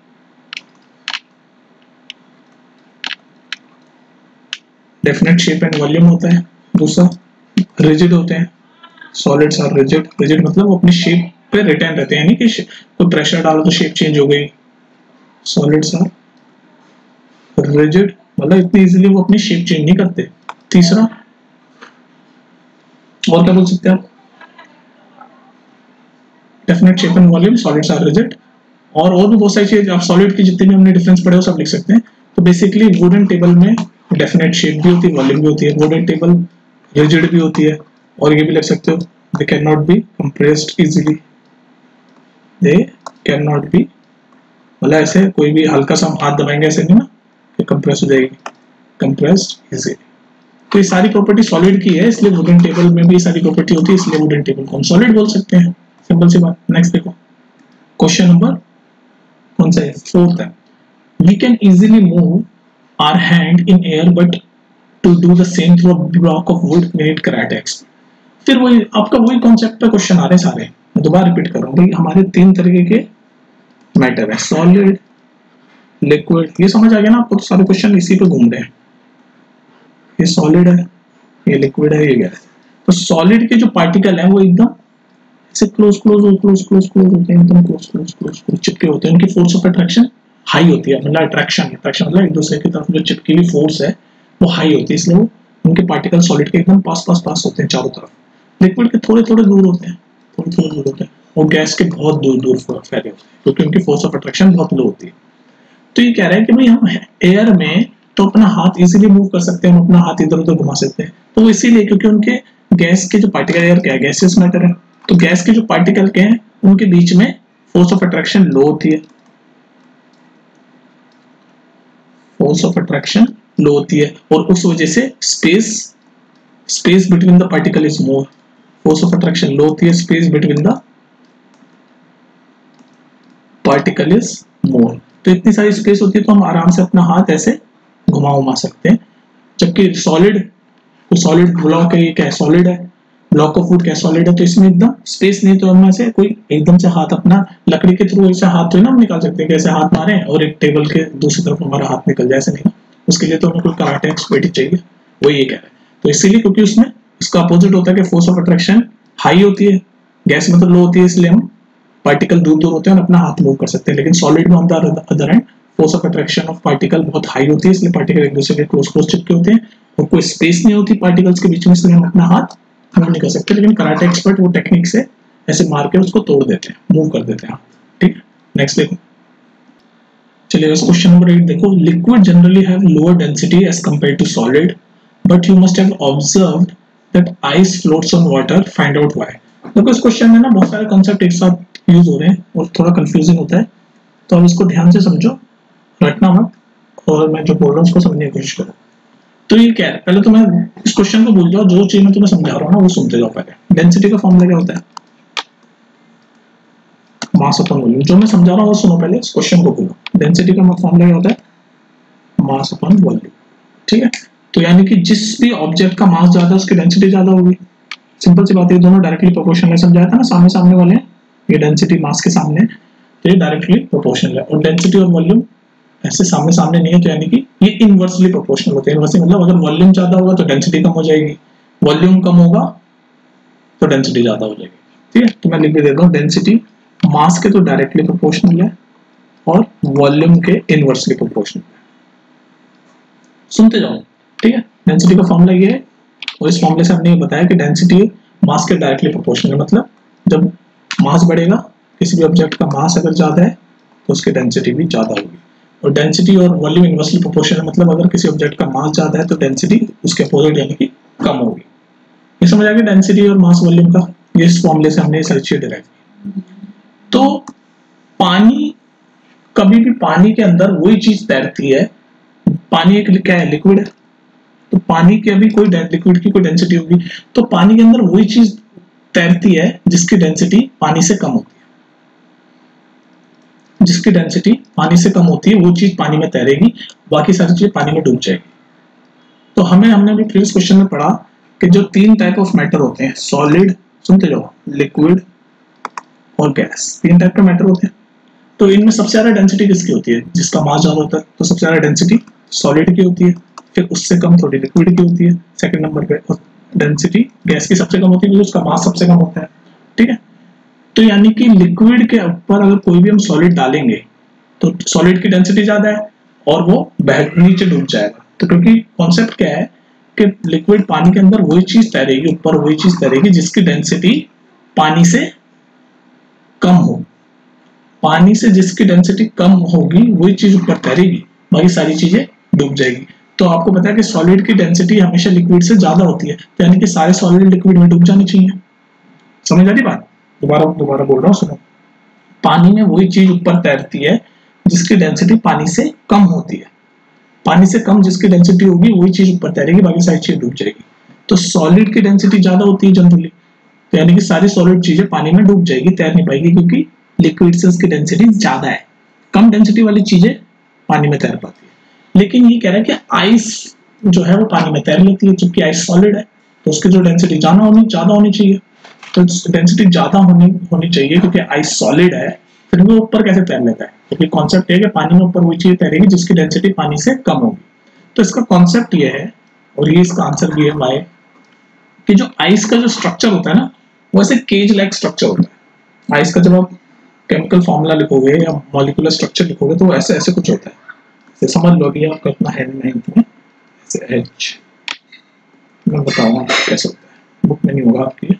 डेफिनेट शेप एंड वॉल्यूम होता है। दूसरा रिजिड होते हैं, सॉलिड्स आर रिजिड। रिजिड मतलब वो अपनी शेप पे रिटेन रहते हैं, यानी कि कोई प्रेशर डालो तो शेप चेंज हो गई। सॉलिड्स आर रिजिड मतलब इतनी इजीली वो अपनी शेप चेंज नहीं करते। तीसरा और क्या बोल सकते हैं आप, definite shape and volume, solids are rigid. और भी बहुत सारी चीजें आप सॉलिड की जितनी भी हमने डिफरेंस पढ़े वो सब लिख सकते हैं। तो बेसिकली वुडन टेबल में डेफिनेट शेप भी होती है, वॉल्यूम भी होती है, वुडन टेबल रिजिड भी होती है, और ये भी लिख सकते हो they can not be compressed easily. They can not be मतलब ऐसे कोई भी हल्का सा हाथ दबाएंगे ऐसे नहीं ना कि कंप्रेस हो जाएगी, कंप्रेस्ड इजीली। तो ये सारी प्रॉपर्टी सॉलिड की है, इसलिए वुडन टेबल में भी ये सारी प्रॉपर्टी होती है, इसलिए वुडन टेबल को हम सॉलिड बोल सकते हैं। सिंपल सी बात। नेक्स्ट देखो, क्वेश्चन नंबर कौन सा है, फोर्थ है। We can easily move our hand in air but to do the same through a block of wood we need karate. फिर वही आपका वही कॉन्सेप्ट पे क्वेश्चन आ रहे हैं सारे। मैं दोबारा रिपीट कर रहा हूँ भाई, हमारे 3 तरीके के मैटर है, सॉलिड, लिक्विड, ये समझ आ गया ना आपको। तो सारे क्वेश्चन इसी पे घूम रहे हैं, ये सॉलिड है, ये लिक्विड है, ये गैस है। तो सॉलिड के जो पार्टिकल है वो एकदम ऐसे क्लोज होते हैं, एकदम क्लोज चिपके होते हैं। उनकी फोर्स ऑफ अट्रैक्शन हाई होती है, मतलब अट्रैक्शन मतलब एक दूसरे की तरफ जो चिपकी हुई फोर्स है वो हाई होती है, इसलिए वो उनके पार्टिकल सॉलिड के एकदम पास होते हैं चारों तरफ। लिक्विड के थोड़े दूर होते हैं, और गैस के बहुत दूर फैले होते हैं क्योंकि उनकी फोर्स ऑफ अट्रैक्शन बहुत लो होती है। तो ये कह रहा है कि भाई हम एयर में तो अपना हाथ इजीली मूव कर सकते हैं, हम अपना हाथ इधर उधर घुमा सकते हैं। तो इसीलिए क्योंकि उनके गैस के जो पार्टिकल, एयर क्या है, गैसियस मैटर है, तो गैस के जो पार्टिकल के हैं उनके बीच में फोर्स ऑफ अट्रैक्शन लो होती है, फोर्स ऑफ अट्रैक्शन लो होती है, और उस वजह से space between the particle is more. Force of attraction low होती है, space between the particle is more. तो इतनी सारी स्पेस होती है तो हम आराम से अपना हाथ ऐसे घुमा सकते हैं। जबकि सॉलिड ब्लॉक है, ये क्या है, सॉलिड है, ब्लॉक ऑफ वुड क्या सॉलिड है, तो इसमें एकदम स्पेस नहीं, तो हम ऐसे कोई एकदम से हाथ अपना लकड़ी के थ्रू ऐसे हाथ तो ना हम निकाल सकते हैं कि ऐसे हाथ मारे और एक टेबल के दूसरी तरफ हमारा हाथ निकल जाए, ऐसे नहीं। उसके लिए तो हमें कोई कराटे एक्सपर्ट ही चाहिए, वो ये कह रहा है। तो इसीलिए क्योंकि उसमें इसका अपोजिट होता है कि फोर्स ऑफ अट्रैक्शन हाई होती है, गैस में तो लो होती है, इसलिए हम पार्टिकल दूर दूर होते हैं और अपना हाथ मूव कर सकते हैं। लेकिन सॉलिड में on the other hand force of attraction of particle बहुत हाई होती है, इसलिए पार्टिकल एक दूसरे के क्लोज चिपके होते हैं और कोई स्पेस नहीं होती पार्टिकल्स के बीच में, इसलिए हम अपना हाथ मूव नहीं कर सकते। लेकिन कराटे एक्सपर्ट वो टेक्निक से ऐसे मार के उसको तोड़ देते हैं, मूव कर देते हैं। ठीक है, नेक्स्ट देखो। चलिए क्वेश्चन नंबर 8 देखो। Liquid generally have lower density as compared to solid, but you must have observed that ice floats on water, find out why. देखो इस क्वेश्चन में ना बहुत सारे कांसेप्ट एक साथ यूज हो रहे हैं और थोड़ा कंफ्यूजिंग होता है, तो अब इसको ध्यान से समझो, रटना मत, और मैं जो बोल रहा हूँ उसको समझने की कोशिश करो। तो ये क्या है, पहले तो मैं इस क्वेश्चन को भूल जाओ, जो चीज मैं तुम्हें समझा रहा हूँ ना वो सुनते जाओ। पहले डेंसिटी का फॉर्मूला क्या होता है, मास अपॉन वॉल्यूम। जो मैं समझा रहा हूँ वो सुनो, पहले इस क्वेश्चन को भूलो। डेंसिटी का फॉर्मूला क्या होता है, मास अपॉन वॉल्यूम। ठीक है, तो यानी कि जिस भी ऑब्जेक्ट का मास ज्यादा उसकी डेंसिटी ज्यादा होगी। सिंपल सी बात है, दोनों डायरेक्टली प्रोपोर्शनल है, समझाया था ना, सामने सामने वाले ये डेंसिटी मास के सामने, तो ये डायरेक्टली प्रोपोर्शनल है। और डेंसिटी और वॉल्यूम ऐसे सामने सामने नहीं है, तो यानी कि ये इनवर्सली प्रोपोर्शनल होते हैं। इनवर्सली मतलब अगर वॉल्यूम ज्यादा होगा तो डेंसिटी कम हो जाएगी, वॉल्यूम कम होगा तो डेंसिटी ज्यादा हो जाएगी। ठीक है, तो मैं लिख के देता हूँ, डेंसिटी मास के तो डायरेक्टली प्रोपोर्शनल है और वॉल्यूम के इनवर्सली प्रोपोर्शनल है। सुनते जाओ। ठीक है, डेंसिटी का फॉर्मूला ये है, और इस फॉर्मूले से हमने ये बताया कि डेंसिटी मास के डायरेक्टली प्रोपोर्शनल है। मतलब जब मास बढ़ेगा, किसी भी ऑब्जेक्ट का मास अगर ज्यादा है तो उसकी डेंसिटी भी ज्यादा होगी। और डेंसिटी और वॉल्यूम इनवर्सली प्रोपोर्शनल है, मतलब अगर किसी ऑब्जेक्ट का मास ज्यादा है तो डेंसिटी उसके अपोजिट यानी कि कम होगी। ये समझ आ गया डेंसिटी और मास वॉल्यूम का, ये इस फॉर्मूले से हमने ये सारी चीजें डिराइव की। तो पानी, कभी भी पानी के अंदर वही चीज तैरती है, पानी एक क्या है, लिक्विड है, तो पानी की अभी कोई लिक्विड की कोई डेंसिटी होगी, तो पानी के अंदर वही चीज तैरती है जिसकी डेंसिटी पानी से कम होती है। जिसकी डेंसिटी पानी से कम होती है वो चीज पानी में तैरेगी, बाकी सारी चीजें पानी में डूब जाएगी। तो हमने अभी प्रीवियस क्वेश्चन में पढ़ा कि जो 3 टाइप ऑफ मैटर होते हैं, सॉलिड, सुनते जाओ, लिक्विड और गैस, 3 टाइप के मैटर होते हैं। तो इनमें सबसे ज्यादा डेंसिटी किसकी होती है, जिसका मास ज्यादा होता है, तो सबसे ज्यादा डेंसिटी सॉलिड की होती है, फिर उससे कम थोड़ी लिक्विड की होती है सेकंड नंबर पे, और डेंसिटी गैस की सबसे कम होती है क्योंकि उसका मास सबसे कम होता है। ठीक है, तो यानी कि लिक्विड के ऊपर अगर कोई भी हम सॉलिड डालेंगे तो सॉलिड की डेंसिटी ज्यादा है और वो नीचे डूब जाएगा। तो क्योंकि कॉन्सेप्ट क्या है कि लिक्विड पानी के अंदर वही चीज तैरेगी, ऊपर वही चीज तैरेगी जिसकी डेंसिटी पानी से कम हो। पानी से जिसकी डेंसिटी कम होगी वही चीज ऊपर तैरेगी, बाकी सारी चीजें डूब जाएगी। तो आपको पता है कि सॉलिड की डेंसिटी हमेशा लिक्विड से ज्यादा होती है, तो यानी कि सारे सॉलिड लिक्विड में डूब जाने चाहिए। समझ आ रही बात? दोबारा बोल रहा हूँ, सुनो। पानी में वही चीज ऊपर तैरती है जिसकी डेंसिटी पानी से कम होती है, पानी से कम जिसकी डेंसिटी होगी वही चीज ऊपर तैरेगी, बाकी सारी चीजें डूब जाएगी। तो सॉलिड की डेंसिटी ज्यादा होती है जनरली, तो यानी कि सारी सॉलिड चीजें पानी में डूब जाएगी, तैर नहीं पाएगी, क्योंकि लिक्विड से उसकी डेंसिटी ज्यादा है। कम डेंसिटी वाली चीजें पानी में तैर पाती है। लेकिन ये कह रहा है कि आइस जो है वो पानी में तैर लेती है, जबकि आइस सॉलिड है, तो उसकी जो डेंसिटी ज्यादा होनी चाहिए। तो डेंसिटी ज्यादा होनी चाहिए क्योंकि आइस सॉलिड है, फिर वो ऊपर कैसे तैर लेता है? क्योंकि कॉन्सेप्ट है कि पानी में ऊपर वही चीज तैरेगी जिसकी डेंसिटी पानी से कम होगी। तो इसका कॉन्सेप्ट ये है, और ये इसका आंसर भी है वाई, कि जो आइस का जो स्ट्रक्चर होता है ना, वो ऐसे केज लाइक स्ट्रक्चर होता है। आइस का जब आप केमिकल फॉर्मूला लिखोगे या मॉलिक्यूलर स्ट्रक्चर लिखोगे तो ऐसे ऐसे कुछ होता है। समझ लो अभी आपका इतना हैंड में ऐसे एच, मैं बताऊंगा कैसे होता है, बुक में नहीं होगा आपकी।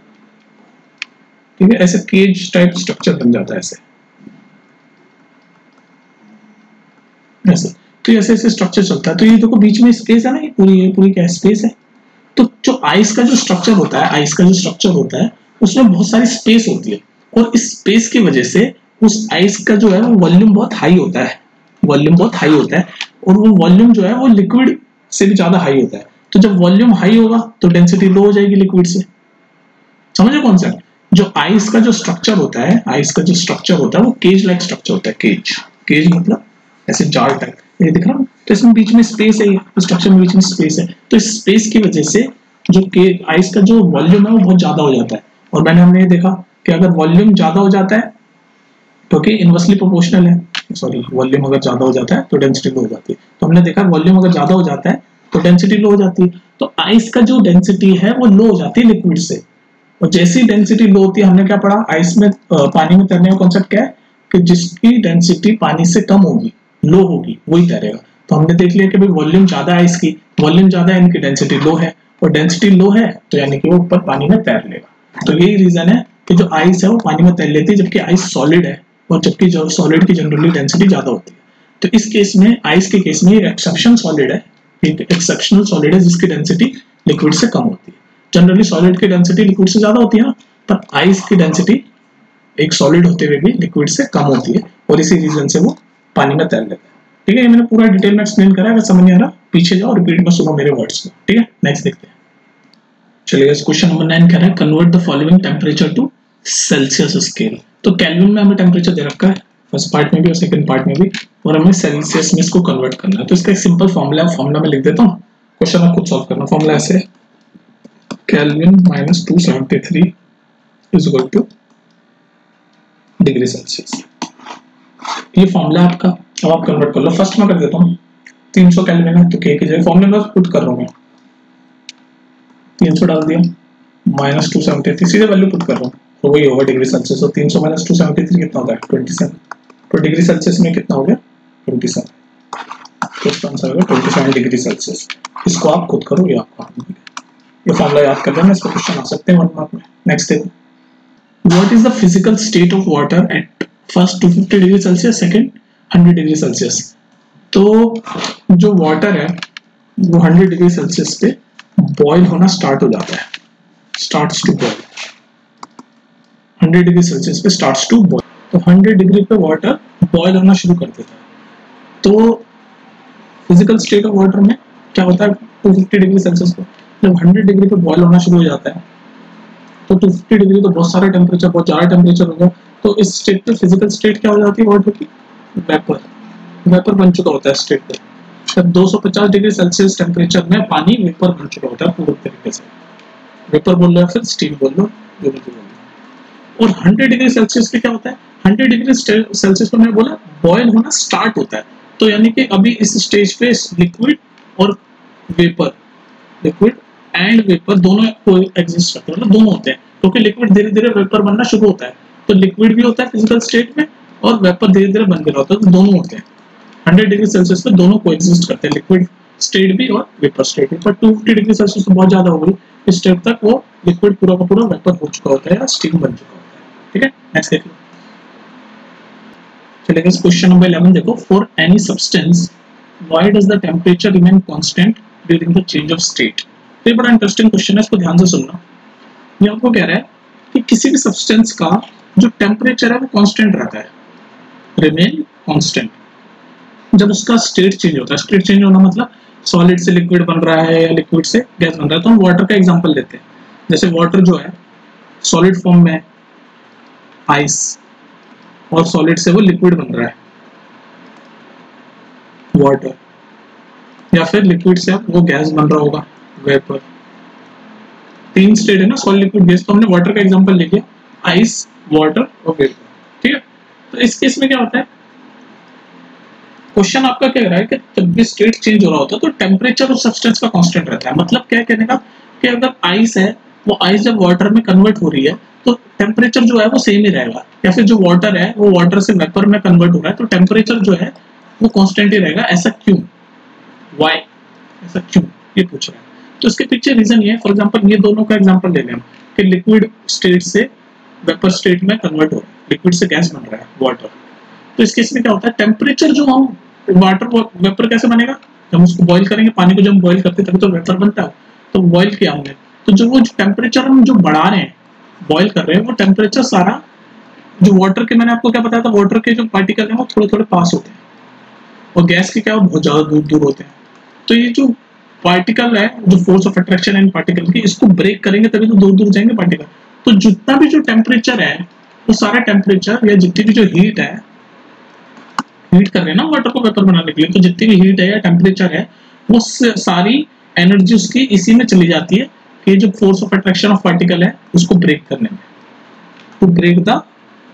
ठीक है, ऐसे केज टाइप स्ट्रक्चर बन जाता है ऐसे ऐसे। तो ऐसे ऐसे स्ट्रक्चर चलता है। तो ये देखो बीच में स्पेस है ना, ये पूरी क्या स्पेस है। तो जो आइस का जो स्ट्रक्चर होता है, उसमें बहुत सारी स्पेस होती है, और इस स्पेस की वजह से उस आइस का जो है वो वॉल्यूम बहुत हाई होता है, और वो वॉल्यूम जो है वो लिक्विड से भी ज्यादा हाई होता है। तो जब वॉल्यूम हाई होगा तो डेंसिटी लो हो जाएगी लिक्विड से। समझो कॉन्सेप्ट? जो आइस का जो स्ट्रक्चर होता है वो केज लाइक स्ट्रक्चर होता है, केज। केज मतलब ऐसे जार टाइप, ये दिख रहा है। तो इसमें बीच में स्पेस है, स्ट्रक्चर में बीच में स्पेस है, तो इस स्पेस की वजह से जो आइस का जो वॉल्यूम है वो बहुत ज्यादा हो जाता है। और हमने ये देखा कि अगर वॉल्यूम ज्यादा हो जाता है क्योंकि इनवर्सली प्रोपोर्शनल है, सॉरी वॉल्यूम अगर ज्यादा हो जाता है तो डेंसिटी लो हो जाती है। तो हमने देखा वॉल्यूम अगर ज्यादा हो जाता है तो डेंसिटी लो हो जाती है। तो आइस का जो डेंसिटी है वो लो हो जाती है लिक्विड से, और जैसी डेंसिटी लो होती है, हमने क्या पढ़ा आइस में, पानी में तैरने का कॉन्सेप्ट क्या है कि जिसकी डेंसिटी पानी से कम होगी, लो होगी, वही तैरेगा। तो हमने देख लिया कि भाई वॉल्यूम ज्यादा है इसकी, वॉल्यूम ज्यादा है, इनकी डेंसिटी लो है, और डेंसिटी लो है तो यानी कि वो ऊपर पानी में तैर लेगा। तो यही रीजन है कि जो आइस है वो पानी में तैर लेती है, जबकि आइस सॉलिड है, और जबकि जो सॉलिड की जनरली डेंसिटी ज्यादा होती है। तो इस केस में, आइस के केस में ये एक्सेप्शन सॉलिड है, एक एक्सेप्शनल सॉलिड है जिसकी डेंसिटी लिक्विड से कम होती है। जनरली सॉलिड की डेंसिटी लिक्विड से ज्यादा होती है ना, पर आइस की डेंसिटी एक सॉलिड होते हुए भी लिक्विड से कम होती है, और इसी रीजन से वो पानी में तैर लेता है। ठीक है, ये मैंने पूरा डिटेल में एक्सप्लेन करा है, अगर समझ नहीं आ रहा पीछे जाओ, रिपीट में सुनो मेरे वर्ड्स को। ठीक है, नेक्स्ट देखते हैं। चलिए क्वेश्चन नंबर 9 कह रहा है convert the following temperature to Celsius scale. तो केल्विन में हमें टेम्परेचर दे रखा है फर्स्ट पार्ट में भी और सेकंड पार्ट में भी, और हमें सेल्सियस में इसको कन्वर्ट करना है। तो इसका एक सिंपल फॉर्मूला है, फॉर्मूला में लिख देता हूँ, क्वेश्चन आप खुद सॉल्व करना। फॉर्मूला ऐसे है, Kelvin minus 273 is equal to degree Celsius. ये फॉर्मूला आपका, अब आप कन्वर्ट कर लो। फर्स्ट में कर देता हूँ 300 केल्विन है तो के की जगह फॉर्मूले में पुट कर रहा हूँ मैं, 300 डाल दिया, माइनस 273 सीधे वैल्यू पुट कर रहा हूँ, तो वही होगा डिग्री सेल्सियस। तो 300 माइनस 273 कितना होता है 27। तो डिग्री सेल्सियस में कितना हो गया 27, तो इसका आंसर होगा 27 डिग्री सेल्सियस। इसको आप खुद करो, ये आपका ये फॉर्मूला याद कर लेना, इसका क्वेश्चन आ सकते हैं 1 मार्क में। नेक्स्ट देखो, what is the physical state of water at first 250 degree Celsius, second 100 degree Celsius. तो जो वाटर है वो 100 डिग्री सेल्सियस पे बॉयल होना स्टार्ट हो जाता है, starts to boil, 100 degree Celsius पे स्टार्ट्स टू बॉयल। तो 100 डिग्री पे वाटर बॉयल होना शुरू कर देता है। तो फिजिकल स्टेट ऑफ वाटर में क्या होता है 250 डिग्री सेल्सियस पे, जब 100 डिग्री पे बॉयल होना शुरू हो जाता है तो 250 डिग्री तो बहुत सारा टेम्परेचर, बहुत ज़्यादा टेम्परेचर हो गया। तो इस स्टेट पे फिजिकल स्टेट क्या हो जाती है वाटर की, वेपर, वेपर बन चुका होता है स्टेट पे। जब 250 डिग्री सेल्सियस टेम्परेचर में पानी वेपर बन चुका होता है पूरी तरीके से, वेपर बोल लो या फिर स्टीम बोल लो, जो भी बोल लो। और 100 डिग्री सेल्सियस पे क्या होता है, 100 डिग्री सेल्सियस पर मैंने बोला बॉयल होना स्टार्ट होता है। तो यानी कि अभी इस स्टेज पे लिक्विड और वेपर, लिक्विड एंड वेपर दोनों को एग्जिस्ट करते हैं, मतलब दोनों होते हैं, क्योंकि लिक्विड धीरे धीरे वेपर बनना शुरू होता है। तो लिक्विड भी होता है फिजिकल स्टेट में और वेपर धीरे धीरे बन के होता है, तो दोनों होते हैं 100 डिग्री सेल्सियस पे, दोनों को एग्जिस्ट करते हैं, लिक्विड स्टेट भी और वेपर स्टेट भी। पर 250 डिग्री सेल्सियस तो बहुत ज्यादा हो गई, इस स्टेट तक वो लिक्विड पूरा का पूरा वेपर हो चुका होता है या स्टीम बन चुका होता है। ठीक है, नेक्स्ट देखो। चलिए क्वेश्चन नंबर 11 देखो, for any substance why does the temperature remain constant during the change of state. ये बड़ा इंटरेस्टिंग क्वेश्चन है, इसको ध्यान से सुनना। ये आपको कह रहा है कि किसी भी सब्सटेंस का जो टेम्परेचर है वो कांस्टेंट रहता है, रिमेन कांस्टेंट, जब उसका स्टेट चेंज होता है। स्टेट चेंज होना मतलब सॉलिड से लिक्विड बन रहा है या लिक्विड से गैस बन रहा है। तो हम वाटर का एग्जांपल लेते हैं, जैसे वाटर जो है सॉलिड फॉर्म में आइस, और सॉलिड से वो लिक्विड बन रहा है वाटर, या फिर लिक्विड से वो गैस बन रहा होगा वेपर। 3 स्टेट है ना, सॉलिड लिक्विड गैस। तो हमने वाटर का एग्जांपल ले लिया, आइस, वाटर और वेपर। ठीक है, तो इस केस में क्या होता है, क्वेश्चन आपका क्या कह रहा है कि जब भी स्टेट चेंज हो रहा होता है तो टेम्परेचर उस सब्सटेंस का कांस्टेंट रहता है। मतलब क्या कहने का कि अगर आइस है, वो आइस जब वाटर में कन्वर्ट हो रही है तो टेम्परेचर जो है वो सेम ही रहेगा, या फिर जो वाटर है वो वाटर से वेपर में कन्वर्ट हो रहा है तो टेम्परेचर जो है वो कांस्टेंट ही रहेगा। ऐसा क्यों, व्हाई, ऐसा क्यों, ये पूछ रहा है। तो इसके पीछे रीजन ये है, फॉर एग्जांपल ये दोनों का एग्जांपल ले लें कि लिक्विड स्टेट से वेपर स्टेट में कन्वर्ट हो रहा है, लिक्विड से गैस बन रहा है वाटर। तो इस केस में क्या होता है, टेम्परेचर जो हम वाटर वेपर कैसे बनेगा, जब उसको बॉईल करेंगे, पानी को जब बॉईल करते हैं तभी तो वेपर बनता है। तो बॉईल किया हमने, तो जो वो टेम्परेचर हम जो बढ़ा रहे हैं, बॉईल कर रहे हैं, वो टेम्परेचर सारा जो वाटर के, मैंने आपको क्या बताया था, वाटर के जो पार्टिकल हैं वो थोड़े थोड़े पास होते हैं और गैस के क्या बहुत ज्यादा दूर दूर होते हैं। तो ये जो पार्टिकल है, जो फोर्स ऑफ अट्रैक्शन है इन पार्टिकल की, इसको ब्रेक करेंगे तभी तो दूर दूर जाएंगे पार्टिकल। तो जितना भी जो टेम्परेचर है वो सारा टेम्परेचर या जितनी भी जो हीट है हीट कर रहे हैं ना वाटर को वेपर बनाने के लिए, तो जितनी भी हीट है या टेम्परेचर है वो सारी एनर्जी उसकी इसी में चली जाती है कि जो force of attraction of particle है उसको ब्रेक करने में, to break the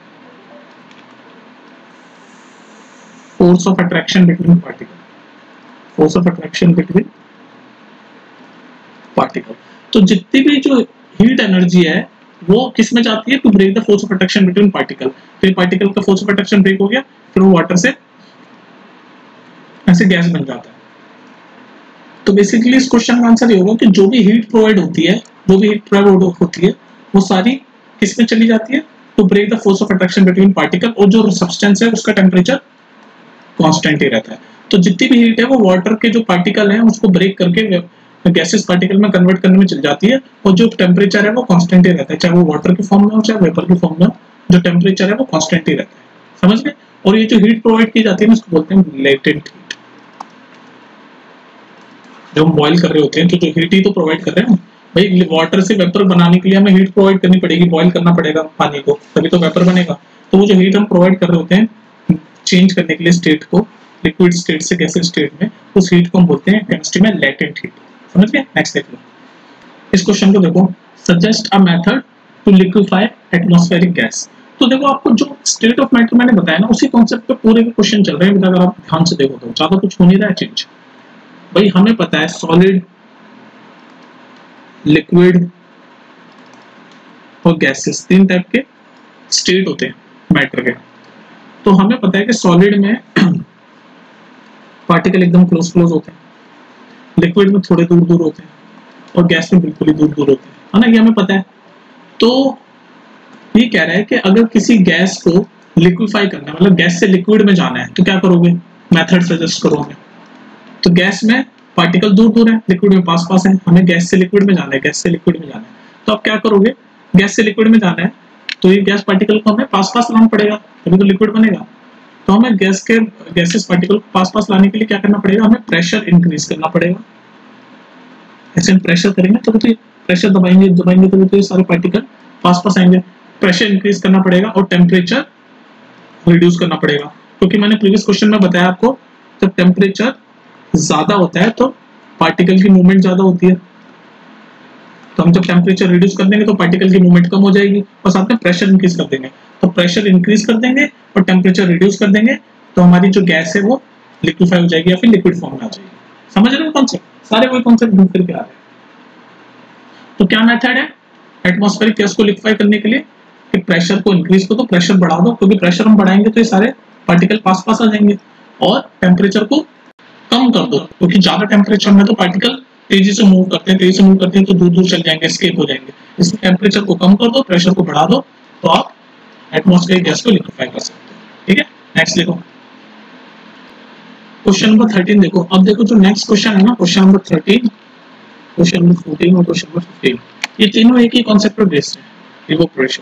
force of attraction between particle, force of attraction between particle. तो जितनी भी जो हीट एनर्जी है वो किस में जाती है, to break the force of attraction between particle. फिर पार्टिकल का फोर्स ऑफ अट्रैक्शन ब्रेक हो गया, फिर वो वाटर से ऐसे गैस बन जाता है। तो बेसिकली इस क्वेश्चन का आंसर ये होगा कि जो भी हीट प्रोवाइड होती है, जो भी हीट प्रोवाइड होती है वो सारी किस में चली जाती है, to break the force of attraction between particle, और जो सब्सटेंस है उसका टेम्परेचर कांस्टेंट ही रहता है। तो जितनी भी हीट है वो वाटर के जो पार्टिकल है उसको ब्रेक करके गैसेस पार्टिकल में कन्वर्ट करने में चल जाती है, और जो टेम्परेचर है वो कांस्टेंट ही रहता है, चाहे वो वाटर के फॉर्म में हो चाहे वेपर के फॉर्म में हो, जो टेम्परेचर है वो कांस्टेंट ही रहता है। समझ गए? और ये जो हीट प्रोवाइड की जाती है उसको बोलते हैं लेटेंट हीट। जब हम बॉईल कर रहे होते हैं तो जो हीट ही तो प्रोवाइड कर रहे हैं भाई, वाटर से वेपर बनाने के लिए हमें हीट प्रोवाइड करनी पड़ेगी, बॉईल करना पड़ेगा पानी को, तभी तो वेपर बनेगा। तो वो जो हीट हम प्रोवाइड कर रहे होते हैं चेंज करने के लिए स्टेट को, लिक्विड स्टेट से गैसेस स्टेट में, उस हीट को हम बोलते हैं केमिस्ट्री में लेटेंट हीट। समझ गए? नेक्स्ट देख लो इस क्वेश्चन को, देखो suggest a method to liquefy atmospheric gas. तो देखो आपको जो स्टेट ऑफ मैटर मैंने बताया ना उसी कॉन्सेप्ट पे पूरे के क्वेश्चन चल रहे हैं, अगर आप ध्यान से देखो तो ज्यादा कुछ हो नहीं रहा है चेंज। भाई हमें पता है सॉलिड, लिक्विड और गैसेस तीन टाइप के स्टेट होते हैं मैटर के। तो हमें पता है कि सॉलिड में पार्टिकल एकदम क्लोज क्लोज होते हैं, लिक्विड में थोड़े दूर दूर होते हैं, और गैस में बिल्कुल ही दूर दूर होते हैं, है ना, ये हमें पता है। तो ये कह रहा है कि अगर किसी गैस को लिक्विफाई करना है, मतलब गैस से लिक्विड में जाना है, तो क्या करोगे, मेथड सजेस्ट करो हमें। तो गैस में पार्टिकल दूर दूर है, लिक्विड में पास पास है, हमें गैस से लिक्विड में जाना है, गैस से लिक्विड में जाना है। तो आप क्या करोगे, गैस से लिक्विड में जाना है तो ये गैस पार्टिकल को हमें पास पास लाना पड़ेगा, तभी तो लिक्विड बनेगा। तो हमें गैसेस पार्टिकल को पास पास लाने के लिए क्या करना पड़ेगा, हमें प्रेशर इंक्रीज करना पड़ेगा। ऐसे हम प्रेशर करेंगे तो प्रेशर दबाएंगे तो ये सारे पार्टिकल पास पास आएंगे। प्रेशर इंक्रीज करना पड़ेगा और टेम्परेचर रिड्यूस करना पड़ेगा, क्योंकि मैंने प्रीवियस क्वेश्चन में बताया आपको जब टेम्परेचर ज्यादा होता है तो पार्टिकल की मूवमेंट ज्यादा होती है। तो हम जब टेम्परेचर रिड्यूस कर देंगे तो पार्टिकल की मूवमेंट कम हो जाएगी, और साथ में प्रेशर इंक्रीज कर देंगे। तो प्रेशर इंक्रीज कर देंगे और टेम्परेचर रिड्यूस कर देंगे तो हमारी जो गैस है वो लिक्विफाई हो जाएगी या फिर लिक्विड फॉर्म में आ जाएगी। समझ रहे हो कॉन्सेप्ट? सारे वही कॉन्सेप्ट घूम फिर के आ रहे हैं। तो क्या मेथड है एटमॉस्फेरिक गैस को लिक्विफाई करने के लिए, कि प्रेशर को इंक्रीज करो, तो प्रेशर बढ़ा दो, क्योंकि प्रेशर हम बढ़ाएंगे तो ये सारे पार्टिकल पास पास आ जाएंगे, और टेम्परेचर को कम कर दो, क्योंकि ज्यादा टेम्परेचर में तो पार्टिकल तेजी से मूव करते हैं तो दूर दूर चल जाएंगे, एस्केप हो जाएंगे। इसलिए टेम्परेचर को कम कर दो, प्रेशर को बढ़ा दो, तो आप एटमॉस्फेरिक गैस को लिक्विफाई कर सकते हो। ठीक है, नेक्स्ट देखो क्वेश्चन नंबर 13 देखो। अब देखो जो नेक्स्ट क्वेश्चन है ना, क्वेश्चन नंबर 13, क्वेश्चन नंबर 14 और क्वेश्चन नंबर 15, ये तीनों एक ही कॉन्सेप्ट पर बेस्ड है, इवोपोरेशन,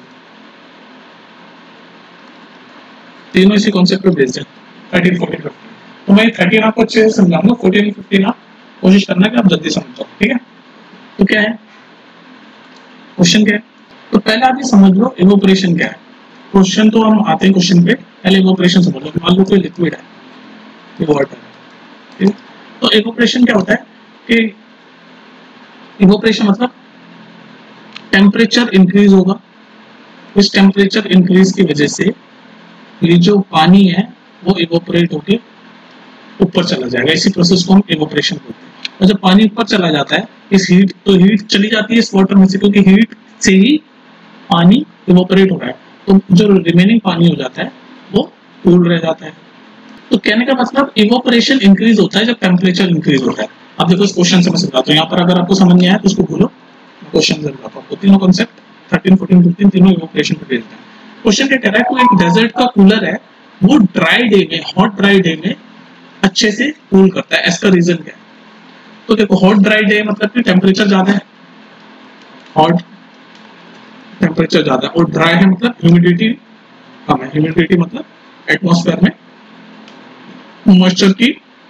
तीनों इसी कॉन्सेप्ट पर बेस्ड है। 13, 14, 15। तो मैं 13 आपको अच्छे से समझाऊंगा, 14 और 15 आप कोशिश करना कि आप जल्दी समझ जाओ। ठीक है, तो क्या है क्वेश्चन, क्या है, तो पहले आप ये समझ लो इवोपोरेशन क्या है। क्वेश्चन तो हम आते हैं क्वेश्चन पे, पहले इवोपोरेशन समझ लो। मान लो कोई लिक्विड है, ये वाटर है, ठीक है। तो इवोपोरेशन क्या होता है कि इवोपोरेशन मतलब टेम्परेचर इंक्रीज होगा, इस टेम्परेचर इंक्रीज की वजह से ये जो पानी है वो इवोपोरेट होके ऊपर चला जाएगा, इसी प्रोसेस को हम इवोपोरेशन बोलते हैं। और जब पानी ऊपर चला जाता है, इस हीट चली जाती है इस वाटर में से, क्योंकि हीट से ही पानी इवोपोरेट हो रहा है, तो जो रिमेनिंग पानी हो जाता है वो कूल रह जाता है। तो कहने का मतलब इवोपोरेशन इंक्रीज होता है जब टेम्परेचर इंक्रीज होता है। अब देखो इस क्वेश्चन से मैं समझाता हूँ, यहाँ पर अगर आपको समझ नहीं आया तो उसको भूलो, क्वेश्चन से बताता हूँ। तीनों कॉन्सेप्ट 13, 14, 15 तीनों इवोपोरेशन पे बेस्ड है। क्वेश्चन क्या कह रहा है, कोई एक डेजर्ट का कूलर है, वो ड्राई डे में, हॉट ड्राई डे में अच्छे से कूल करता है, इसका रीजन क्या है। तो देखो हॉट ड्राई डे मतलब कि टेम्परेचर ज्यादा है, हॉट टेम्परेचर ज्यादा है, और ड्राई है मतलब ह्यूमिडिटी कम है। ह्यूमिडिटी मतलब एटमॉस्फेयर में मॉइस्चर की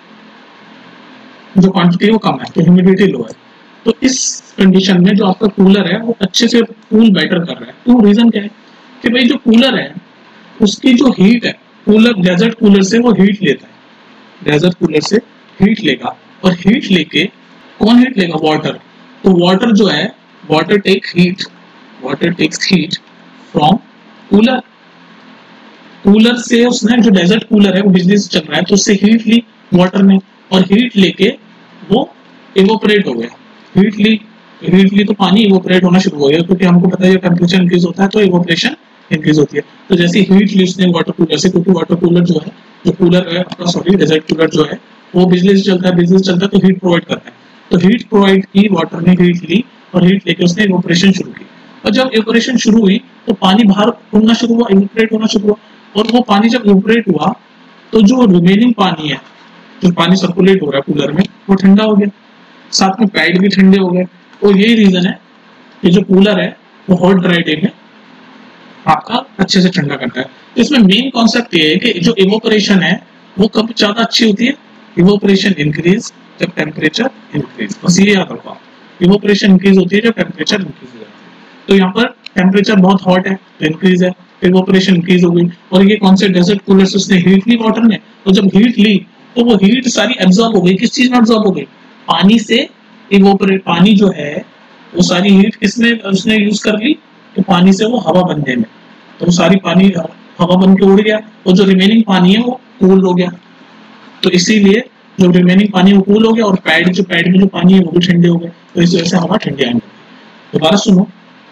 जो क्वांटिटी है वो कम है, तो ह्यूमिडिटी लो है। तो इस कंडीशन में जो आपका कूलर है वो अच्छे से कूल बेटर कर रहा है। तो रीजन क्या है कि भाई जो कूलर है उसकी जो हीट है कूलर, डेजर्ट कूलर से वो हीट लेता है, डेजर्ट कूलर से हीट लेगा, और हीट लेके कौन हीट लेगा? वाटर। तो वाटर जो है, water take heat, water takes heat from cooler. Cooler से उसने, जो डेजर्ट कूलर है वो बिजली से चल रहा है, तो उससे हीट ली वाटर ने, और हीट लेके वो इवोपरेट हो गया। हीट ली तो पानी इवोपरेट होना शुरू हो गया, क्योंकि हमको पता है जब टेम्परेचर इंक्रीज होता है तो इवोपरेशन इंक्रीज होती है। तो जैसे हीट ली उसने वाटर कूलर से, क्योंकि वाटर कूलर जो है, जो कूलर है आपका, सॉरी डेजर्ट कूलर जो है वो बिजली से चलता है, बिजली से चलता है तो हीट प्रोवाइड करता है। तो हीट प्रोवाइड की, वाटर ने हीट ली और हीट लेके उसने इवोपरेशन शुरू की, और जब इवोपरेशन शुरू हुई तो पानी बाहर उड़ना शुरू हुआ, इवोपरेट होना शुरू हुआ, और वो पानी जब इवोपरेट हुआ तो जो रिमेनिंग पानी है, जो पानी सर्कुलेट हो रहा है कूलर में, वो ठंडा हो गया, साथ में पैड भी ठंडे हो गए। और यही रीजन है कि जो कूलर है वो हॉट ड्राई डे में आपका अच्छे से ठंडा करता है। तो इसमें मेन कॉन्सेप्ट ये है कि जो इवोपरेशन है वो कब ज्यादा अच्छी होती है? इवोपरेशन इंक्रीज जब टेम्परेचर इंक्रीज, बस ये याद रखो। इवोपरेशन इंक्रीज होती है जब टेम्परेचर इंक्रीज हो जाता है। तो यहाँ पर टेम्परेचर बहुत हॉट है तो इंक्रीज है, इवोपरेशन इंक्रीज हो गई, और ये कौन से डेजर्ट कूलर से उसने हीट ली वाटर ने, तो जब हीट ली तो वो हीट सारी एब्जॉर्ब हो गई। किस चीज में एब्जॉर्ब हो गई? पानी से इवोपरेट, पानी जो है वो सारी हीट किसने उसने यूज कर ली? तो पानी से वो हवा बनने में, तो वो सारी पानी हवा बन के उड़ गया, और जो रिमेनिंग पानी है वो कूल हो गया। तो इसीलिए जो रिमेनिंग पानी वो कूल हो गया, और पैड में जो पानी है वो भी ठंडे हो गए, तो इस वजह से हवा ठंडी आने लगी। दोबारा सुनो,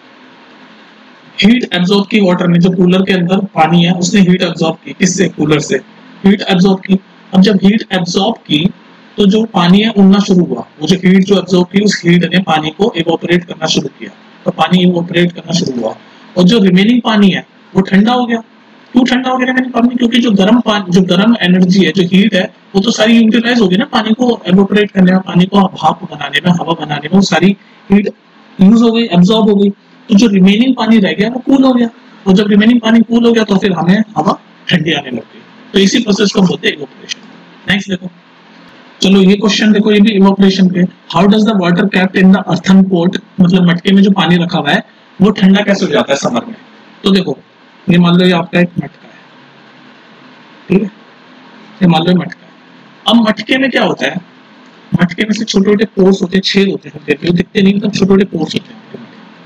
हीट एब्जॉर्ब की वाटर ने, जो कूलर के अंदर पानी है उसने हीट एब्जॉर्ब की, किससे? कूलर से हीट एब्जॉर्ब की। अब जब हीट एब्जॉर्ब की तो जो पानी है उड़ना शुरू हुआ, वो जो हीट जो एब्जॉर्ब की उस हीट ने पानी को इवोपरेट करना शुरू किया, तो पानी इवोपरेट करना शुरू हुआ, और जो रिमेनिंग पानी है वो ठंडा हो गया। क्यों ठंडा हो गया रिमेनिंग पानी? क्योंकि जो गर्म एनर्जी है, जो हीट है, वो तो सारी यूटिलाइज होगी ना पानी को इवोपरेट करने में, पानी को भाप बनाने में, हवा बनाने में, वो सारी हीट यूज हो गई, एब्जॉर्ब हो गई। तो जो रिमेनिंग पानी रह गया वो कूल हो गया, और जब रिमेनिंग पानी कूल हो गया तो फिर हमें हवा ठंडी आने लग गई। तो इसी प्रोसेस को बोलते हैं इवोपरेशन। नेक्स्ट देखो, चलो ये क्वेश्चन देखो, ये भी इवोपरेशन पे। How does the water kept in the earthen pot, मतलब मटके में जो पानी रखा हुआ है वो ठंडा कैसे हो जाता है समर में? तो देखो, ये मान लो ये आपका एक मटका है, ठीक है, ये मान लो मटका है। अब मटके में क्या होता है? मटके में से छोटे छोटे पोर्स होते हैं, छेद होते हैं, दिखते नहीं, तो छोटे छोटे पोर्स होते हैं,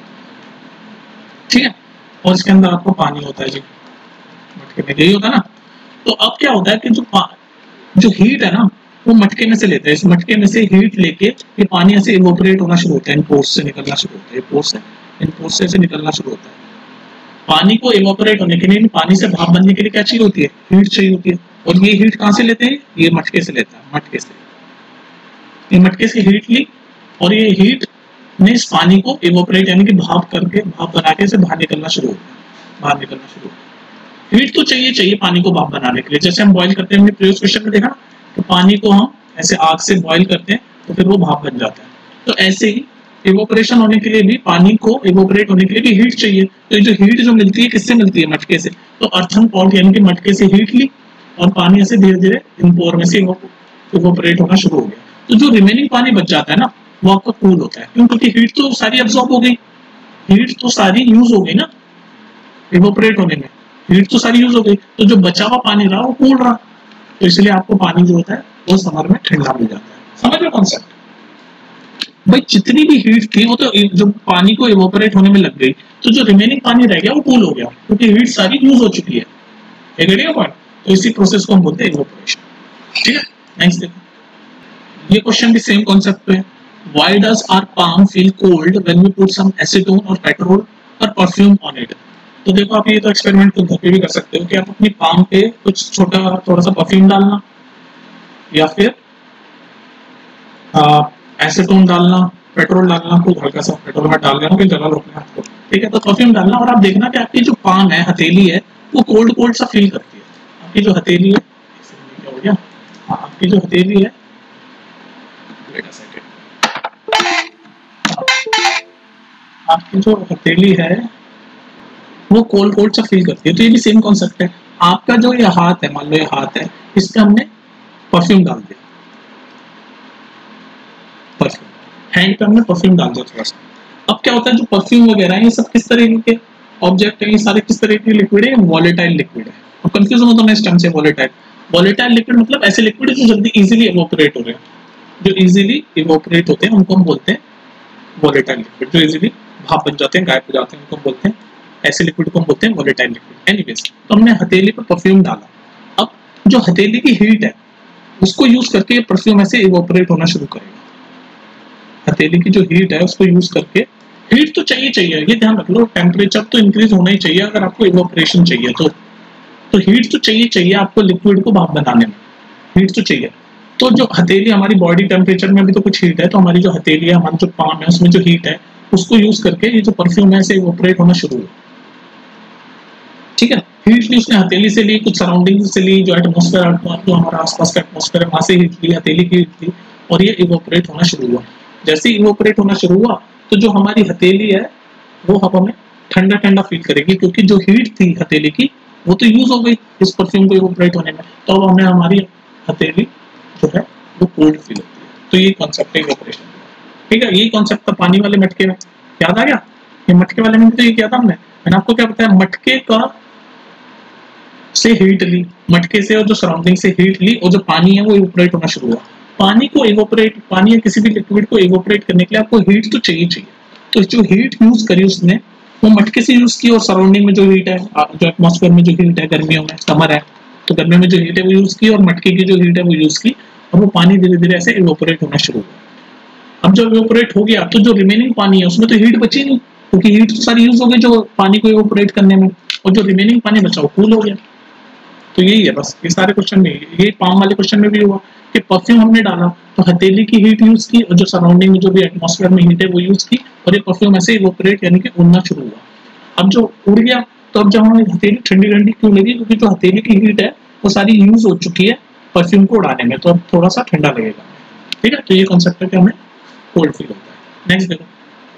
ठीक है, और इसके अंदर आपको पानी होता है जी, मटके में यही होता है ना। तो अब क्या होता है कि जो हीट है ना वो मटके में से लेता है, इस मटके में से हीट लेके ये पानी ऐसे इवोपरेट होना शुरू होता है, इन पोर्स से निकलना शुरू होता है, इन पोर्स से ऐसे निकलना शुरू होता है। पानी को इवोपरेट होने के लिए, पानी से भाप बनने के लिए क्या चाहिए होती है? हीट चाहिए होती है। और ये हीट कहाँ से लेते हैं? ये मटके से लेता है, मटके से, ये मटके से हीट ली, और ये हीट ने इस पानी को इवोपरेट यानी कि भाप करके, भाप बना के इसे बाहर निकलना शुरू होता है, बाहर निकलना शुरू होता है। हीट तो चाहिए पानी को भाप बनाने के लिए। जैसे हम बॉईल करते हैं, हमने प्रीवियस क्वेश्चन में देखा तो पानी को हम ऐसे आग से बॉईल करते हैं तो फिर वो भाप बन जाता है। तो ऐसे ही इवोपरेशन होने के लिए भी, पानी को इवोपरेट होने के लिए भी हीट चाहिए। तो जो हीट जो मिलती है किससे मिलती है? मटके से। तो अर्थन पॉट यानी कि मटके से हीट ली, और पानी ऐसे धीरे धीरे इन पोर में से इवोपरेट होना शुरू हो गया। तो जो रिमेनिंग पानी बच जाता है ना वो आपका कूल होता है। क्यों? क्योंकि हीट तो सारी एब्जॉर्ब हो गई, हीट तो सारी यूज हो गई ना इवोपरेट होने में, हीट तो सारी यूज हो गई, तो जो बचा हुआ पानी रहा वो कूल रहा। तो इसलिए आपको पानी जो होता है वो समर में ठंडा मिल जाता है। समझ रहे कॉन्सेप्ट? भाई जितनी भी हीट थी वो तो जब पानी को इवोपरेट होने में लग गई, तो जो रिमेनिंग पानी रह गया वो कूल हो गया, क्योंकि हीट सारी यूज हो चुकी है। पॉइंट? तो इसी प्रोसेस को हम बोलते हैं इवोपरेशन। ठीक है, नेक्स्ट देखो, ये क्वेश्चन भी सेम कॉन्सेप्ट पे है। Why does our palm feel cold when we put some acetone और पेट्रोल और परफ्यूम ऑन इट? तो देखो आप ये तो एक्सपेरिमेंट खुद घर पे भी कर सकते हो कि आप अपनी पाम पे कुछ छोटा थोड़ा सा परफ्यूम डालना, या फिर एसीटोन डालना, पेट्रोल डालना, खूब हल्का सा पेट्रोल में डाल देना, फिर जला लो अपने हाथ को, ठीक है, तो परफ्यूम डालना, और आप देखना कि आपकी जो पाम है, हथेली है, वो कोल्ड कोल्ड सा फील करती है। आपकी जो हथेली है, क्या हो गया, आपकी जो हथेली है, आपकी जो हथेली है वो कोल्ड कोल्ड सा फील करती है। तो ये भी सेम कॉन्सेप्ट है। आपका जो ये हाथ है, मान लो ये हाथ है, इस पे हमने परफ्यूम डाल दिया, परफ्यूम हैंड पे हमने परफ्यूम डाल दिया थोड़ा सा। अब क्या होता है, जो परफ्यूम वगैरह है ये सब किस तरह के ऑब्जेक्ट है, ये सारे किस तरह के लिक्विड है? वॉलेटाइल लिक्विड है, अब कंफ्यूजन होता है इस टाइम से वोलेटाइल। वोलेटाइल लिक्विड मतलब ऐसे लिक्विड जो जल्दी इजीली इवोपरेट हो रहे हैं, जो इजीली इवोपरेट होते हैं उनको हम बोलते हैं वोलेटाइल लिक्विड। जो इजीली भाप बन जाते हैं, गायब हो जाते हैं, उनको हम बोलते हैं, ऐसे लिक्विड को हम बोलते हैं वोलेटाइल लिक्विड। एनीवेज, तो हमने हथेली पर परफ्यूम डाला। अब जो हथेली की हीट है उसको यूज करके ये परफ्यूम ऐसे इवोपरेट होना शुरू करेगा। हथेली की जो हीट है उसको यूज करके, हीट तो चाहिए, ये ध्यान रख लो, टेम्परेचर तो इंक्रीज होना ही चाहिए अगर आपको इवोपरेशन चाहिए तो हीट तो चाहिए आपको लिक्विड को भाप बनाने में, हीट तो चाहिए। तो जो हथेली, हमारी बॉडी टेम्परेचर में भी तो कुछ हीट है, तो हमारी जो हथेली है, हमारा जो पाम है, उसमें जो हीट है उसको यूज करके ये जो परफ्यूम है ऐसे इवोपरेट होना शुरू हुआ। ठीक है, हीट ली उसने हथेली से ली, कुछ सराउंडिंग से ली, जो एटमॉस्फेयर, जो हमारा आसपास का एटमॉस्फेयर है वहां से हीट ली, हथेली की हीट ली, और ये इवोपरेट होना शुरू हुआ। जैसे ही इवोपरेट होना शुरू हुआ तो जो हमारी हथेली है वो हवा में ठंडा ठंडा फील करेगी, क्योंकि जो हीट थी हथेली की वो तो यूज हो गई इस परफ्यूम को इवोपरेट होने में, तो अब हमें हमारी हथेली जो है वो कोल्ड फील होती है। तो ये कॉन्सेप्ट है इवोपरेशन। ठीक है, यही कॉन्सेप्ट था पानी वाले मटके में, याद आ गया? ये मटके वाले में तो ये किया था मैंने आपको क्या बताया, मटके का से हीट ली, मटके से और जो सराउंडिंग से हीट ली, और जो पानी है वो इवोपरेट होना शुरू हुआ। पानी को इवोपरेट, पानी या किसी भी लिक्विड को इवोपरेट करने के लिए आपको हीट तो चाहिए। तो जो हीट यूज करी उसने वो मटके से यूज की, और सराउंडिंग में जो हीट है, जो एटमॉस्फेयर में जो हीट है, गर्मियों में, समर है तो गर्मियों में जो हीट है वो यूज की, और मटके की जो हीट है वो यूज की, और वो पानी धीरे धीरे ऐसे इवोपरेट होना शुरू हुआ। अब जब इवोपरेट हो गया तो जो रिमेनिंग पानी है उसमें तो हीट बची नहीं, क्योंकि हीट तो सारी यूज हो गई जो पानी को इवोपरेट करने में, और जो रिमेनिंग पानी बचा वो कूल हो गया। तो यही है बस, ये सारे क्वेश्चन में, ये पाम वाले क्वेश्चन में भी हुआ कि परफ्यूम हमने डाला तो हथेली की हीट यूज की, और जो सराउंडिंग में जो भी एटमॉस्फेयर में हीट है वो यूज की, और ये परफ्यूम ऐसे इवोपरेट यानी कि उड़ना शुरू हुआ। अब जो उड़ गया तो अब जब हमें हथेली ठंडी ठंडी क्यों लगी, क्योंकि जो हथेली की हीट है वो सारी यूज हो चुकी है परफ्यूम को उड़ाने में, तो अब थोड़ा सा ठंडा लगेगा। ठीक है, तो ये कॉन्सेप्ट है कि हमें कोल्ड फील होता है। नेक्स्ट देखो,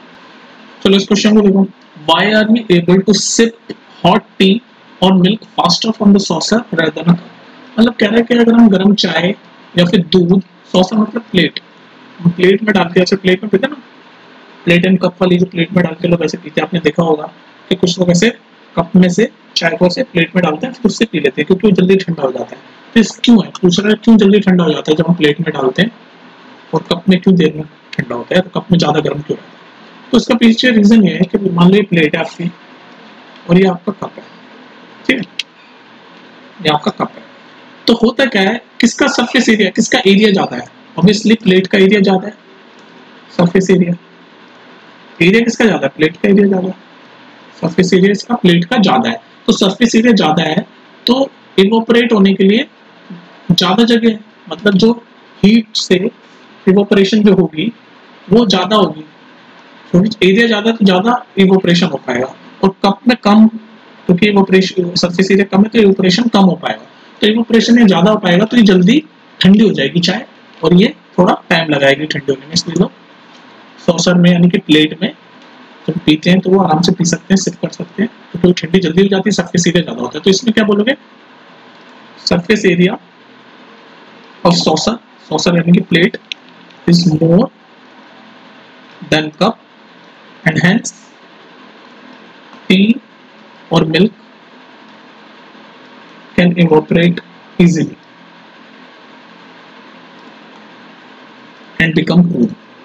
चलो इस क्वेश्चन को देखो, why are we able to sip hot tea और milk faster from the saucer rather than, मतलब कह रहा है कि अगर हम गर्म चाय या फिर दूध, सॉसर मतलब प्लेट, हम प्लेट में डालते हैं, ऐसे प्लेट में पीते ना, प्लेट एंड कप वाली जो प्लेट में डाल के लोग ऐसे पीते हैं, आपने देखा होगा कि कुछ लोग ऐसे कप में से चाय को ऐसे प्लेट में डालते हैं फिर उससे पी लेते हैं, क्योंकि वो जल्दी ठंडा हो जाता है। तो इस क्यों है, पूछ रहा है क्यों जल्दी ठंडा हो जाता है जब हम प्लेट में डालते हैं, और कप में क्यों देर में ठंडा होता है, तो कप में ज्यादा गर्म क्यों रहता है। तो इसका पीछे रीजन ये है कि मान लो ये प्लेट है आपकी और ये आपका कप है, ठीक है, ये आपका कप है, तो होता क्या है, किसका सरफेस एरिया, किसका एरिया ज्यादा है, ऑब्वियसली प्लेट का एरिया ज्यादा है, सरफेस एरिया, एरिया किसका ज्यादा है, प्लेट का एरिया ज्यादा है, सरफेस एरिया इसका प्लेट का ज्यादा है, तो सरफेस एरिया ज्यादा है तो इवोपरेट होने के लिए ज्यादा जगह है, मतलब जो हीट से इवोपरेशन जो होगी वो ज्यादा होगी, क्योंकि एरिया ज्यादा तो ज्यादा इवोपरेशन हो पाएगा, और कप में कम, क्योंकि इवोपरेशन सरफेस एरिया कम है तो इवोपरेशन कम हो पाएगा, तो इवोपरेशन ये ज्यादा हो पाएगा तो ये जल्दी ठंडी हो जाएगी चाय, और ये थोड़ा टाइम लगाएगी ठंडी होने में, इसलिए लोग सॉसर में यानी कि प्लेट में जब पीते हैं तो वो आराम से पी सकते हैं, सिप कर सकते हैं, तो थोड़ी ठंडी जल्दी हो जाती है, सरफेस एरिया ज्यादा होता है। तो इसमें क्या बोलोगे, surface area of saucer, saucer यानी कि plate is more than cup, and hence tea और milk can evaporate easily and become cool.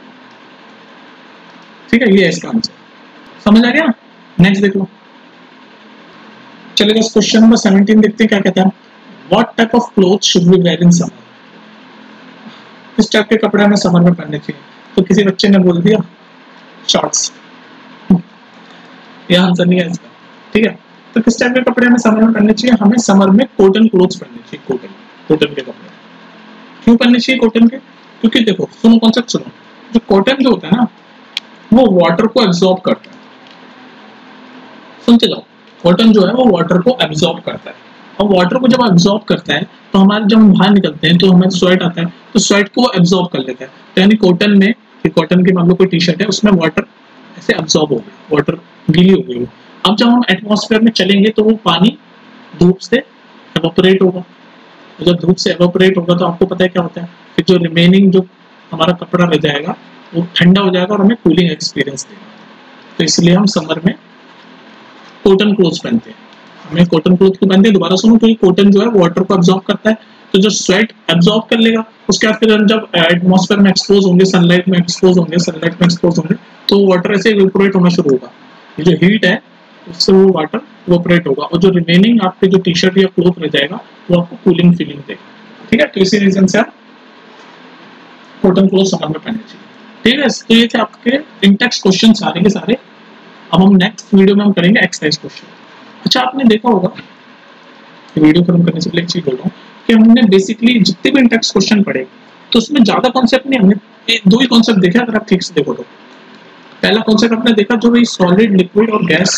ठीक है, ये है इसका आंसर, समझ आ गया। नेक्स्ट देख लो, चलिए इस क्वेश्चन नंबर 17 देखते हैं क्या कहता है, what type of cloth should we wear in summer, किस टाइप के कपड़े हमें समर में पहनने चाहिए, तो किसी बच्चे ने बोल दिया शॉर्ट्स, यह आंसर नहीं है इसका। ठीक है, तो किस टाइप के कपड़े हमें समर में पहनने चाहिए, हमें समर में कॉटन क्लोथ्स पहनने चाहिए, कॉटन के कपड़े। क्यों पहनने चाहिए कॉटन के, क्योंकि देखो सुनो कॉन्सेप्ट सुनो, जो कॉटन जो होता है ना वो वाटर को एब्जॉर्ब करता है, सुनते जाओ, कॉटन जो है वो वाटर को एब्जॉर्ब करता है, और वाटर को जब एब्जॉर्ब करता है तो हमारे जब हम बाहर निकलते हैं तो हमें स्वेट आता है, तो स्वेट को एब्जॉर्ब कर लेता है, तो यानी कॉटन में, कॉटन की मान लो कोई टी शर्ट है उसमें वाटर ऐसे एब्जॉर्ब हो गया, वाटर गीली हो गई। अब जब हम एटमॉस्फेयर में चलेंगे तो वो पानी धूप से एवोपरेट होगा, तो जब धूप से एवोपरेट होगा तो आपको पता है क्या होता है, फिर जो रिमेनिंग जो हमारा कपड़ा रह जाएगा वो ठंडा हो जाएगा और हमें कूलिंग एक्सपीरियंस देगा, तो इसलिए हम समर में कॉटन क्लोथ्स पहनते हैं। हमें कॉटन क्लोथ को पहनते हैं, दोबारा सुनो, तो ये कॉटन जो है वाटर को एब्जॉर्ब करता है, तो जो स्वेट एब्जॉर्ब कर लेगा, उसके बाद फिर हम जब एटमॉस्फेयर में एक्सपोज होंगे, सनलाइट में एक्सपोज होंगे, तो वाटर ऐसे इवेपोरेट होना शुरू होगा। ये जो हीट है उससे वो वाटर इवेपोरेट होगा, और जो रिमेनिंग आपके जो टी शर्ट या क्लोथ रह जाएगा वो आपको कूलिंग फीलिंग देगा। ठीक है, तो इसी रीजन से आप कॉटन क्लोथ समर में पहनने चाहिए। ठीक है, तो ये थे आपके इंटेक्स क्वेश्चन सारे के सारे। अब हम नेक्स्ट वीडियो में हम करेंगे एक्सरसाइज क्वेश्चन। अच्छा, आपने देखा होगा, वीडियो खत्म करने से पहले एक चीज बोल रहा हूँ कि हमने बेसिकली जितने भी इंटेक्स क्वेश्चन पढ़े तो उसमें ज्यादा कॉन्सेप्ट नहीं, हमने दो ही कॉन्सेप्ट देखे अगर आप ठीक से देखो तो। पहला कॉन्सेप्ट आपने देखा जो भाई सॉलिड, लिक्विड और गैस,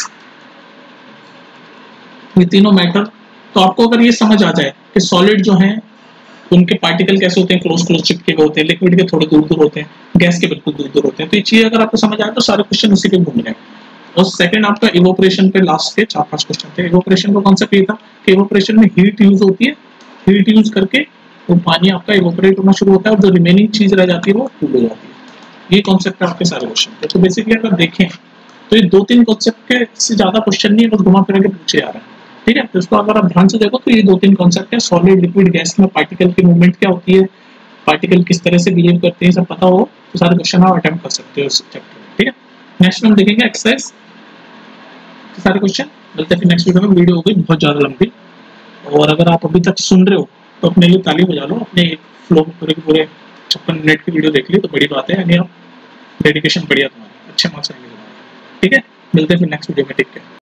ये तीनों मैटर। तो आपको अगर ये समझ आ जाए कि सॉलिड जो है उनके पार्टिकल कैसे होते हैं, क्लोज चिपके हुए होते हैं, लिक्विड के थोड़े दूर दूर होते हैं, गैस के बिल्कुल दूर दूर होते हैं, तो ये चीज अगर आपको समझ आए तो सारे क्वेश्चन उसी पे घूम रहे हैं। और सेकंड आपका इवोपरेशन पे लास्ट के 4-5 क्वेश्चन थे। इवोपरेशन का कॉन्सेप्ट ये था कि इवोपरेशन में हीट यूज होती है, हीट यूज करके वो पानी आपका इवोपरेट होना शुरू होता है और जो रिमेनिंग चीज रह जाती है वो कूल हो जाती है। ये कॉन्सेप्ट है आपके सारे क्वेश्चन। तो बेसिकली अगर देखें तो ये 2-3 कॉन्सेप्ट के से ज्यादा क्वेश्चन नहीं है, बस घुमा फिरा के पूछे जा रहे हैं। ठीक है, तो इसको अगर आप ध्यान से देखो तो ये 2-3 कॉन्सेप्ट है, सॉलिड, लिक्विड, गैस में पार्टिकल की मूवमेंट क्या होती है, पार्टिकल किस तरह से बिहेव करते हैं, सब पता हो तो सारे क्वेश्चन आप अटेम्प्ट कर सकते हो इस चैप्टर में। ठीक है, नेक्स्ट में हम देखेंगे एक्सरसाइज के सारे क्वेश्चन। मिलते हैं फिर नेक्स्ट वीडियो में। वीडियो हो गई बहुत ज्यादा लंबी, और अगर आप अभी तक सुन रहे हो तो अपने लिए ताली बजा लो, अपने फ्लो पूरे के पूरे 56 मिनट की वीडियो देख ली तो बड़ी बात है, यानी आप डेडिकेशन बढ़िया तुम्हारा, अच्छे मार्क्स आएंगे तुम्हारे। ठीक है, मिलते हैं फिर नेक्स्ट वीडियो में। Take care.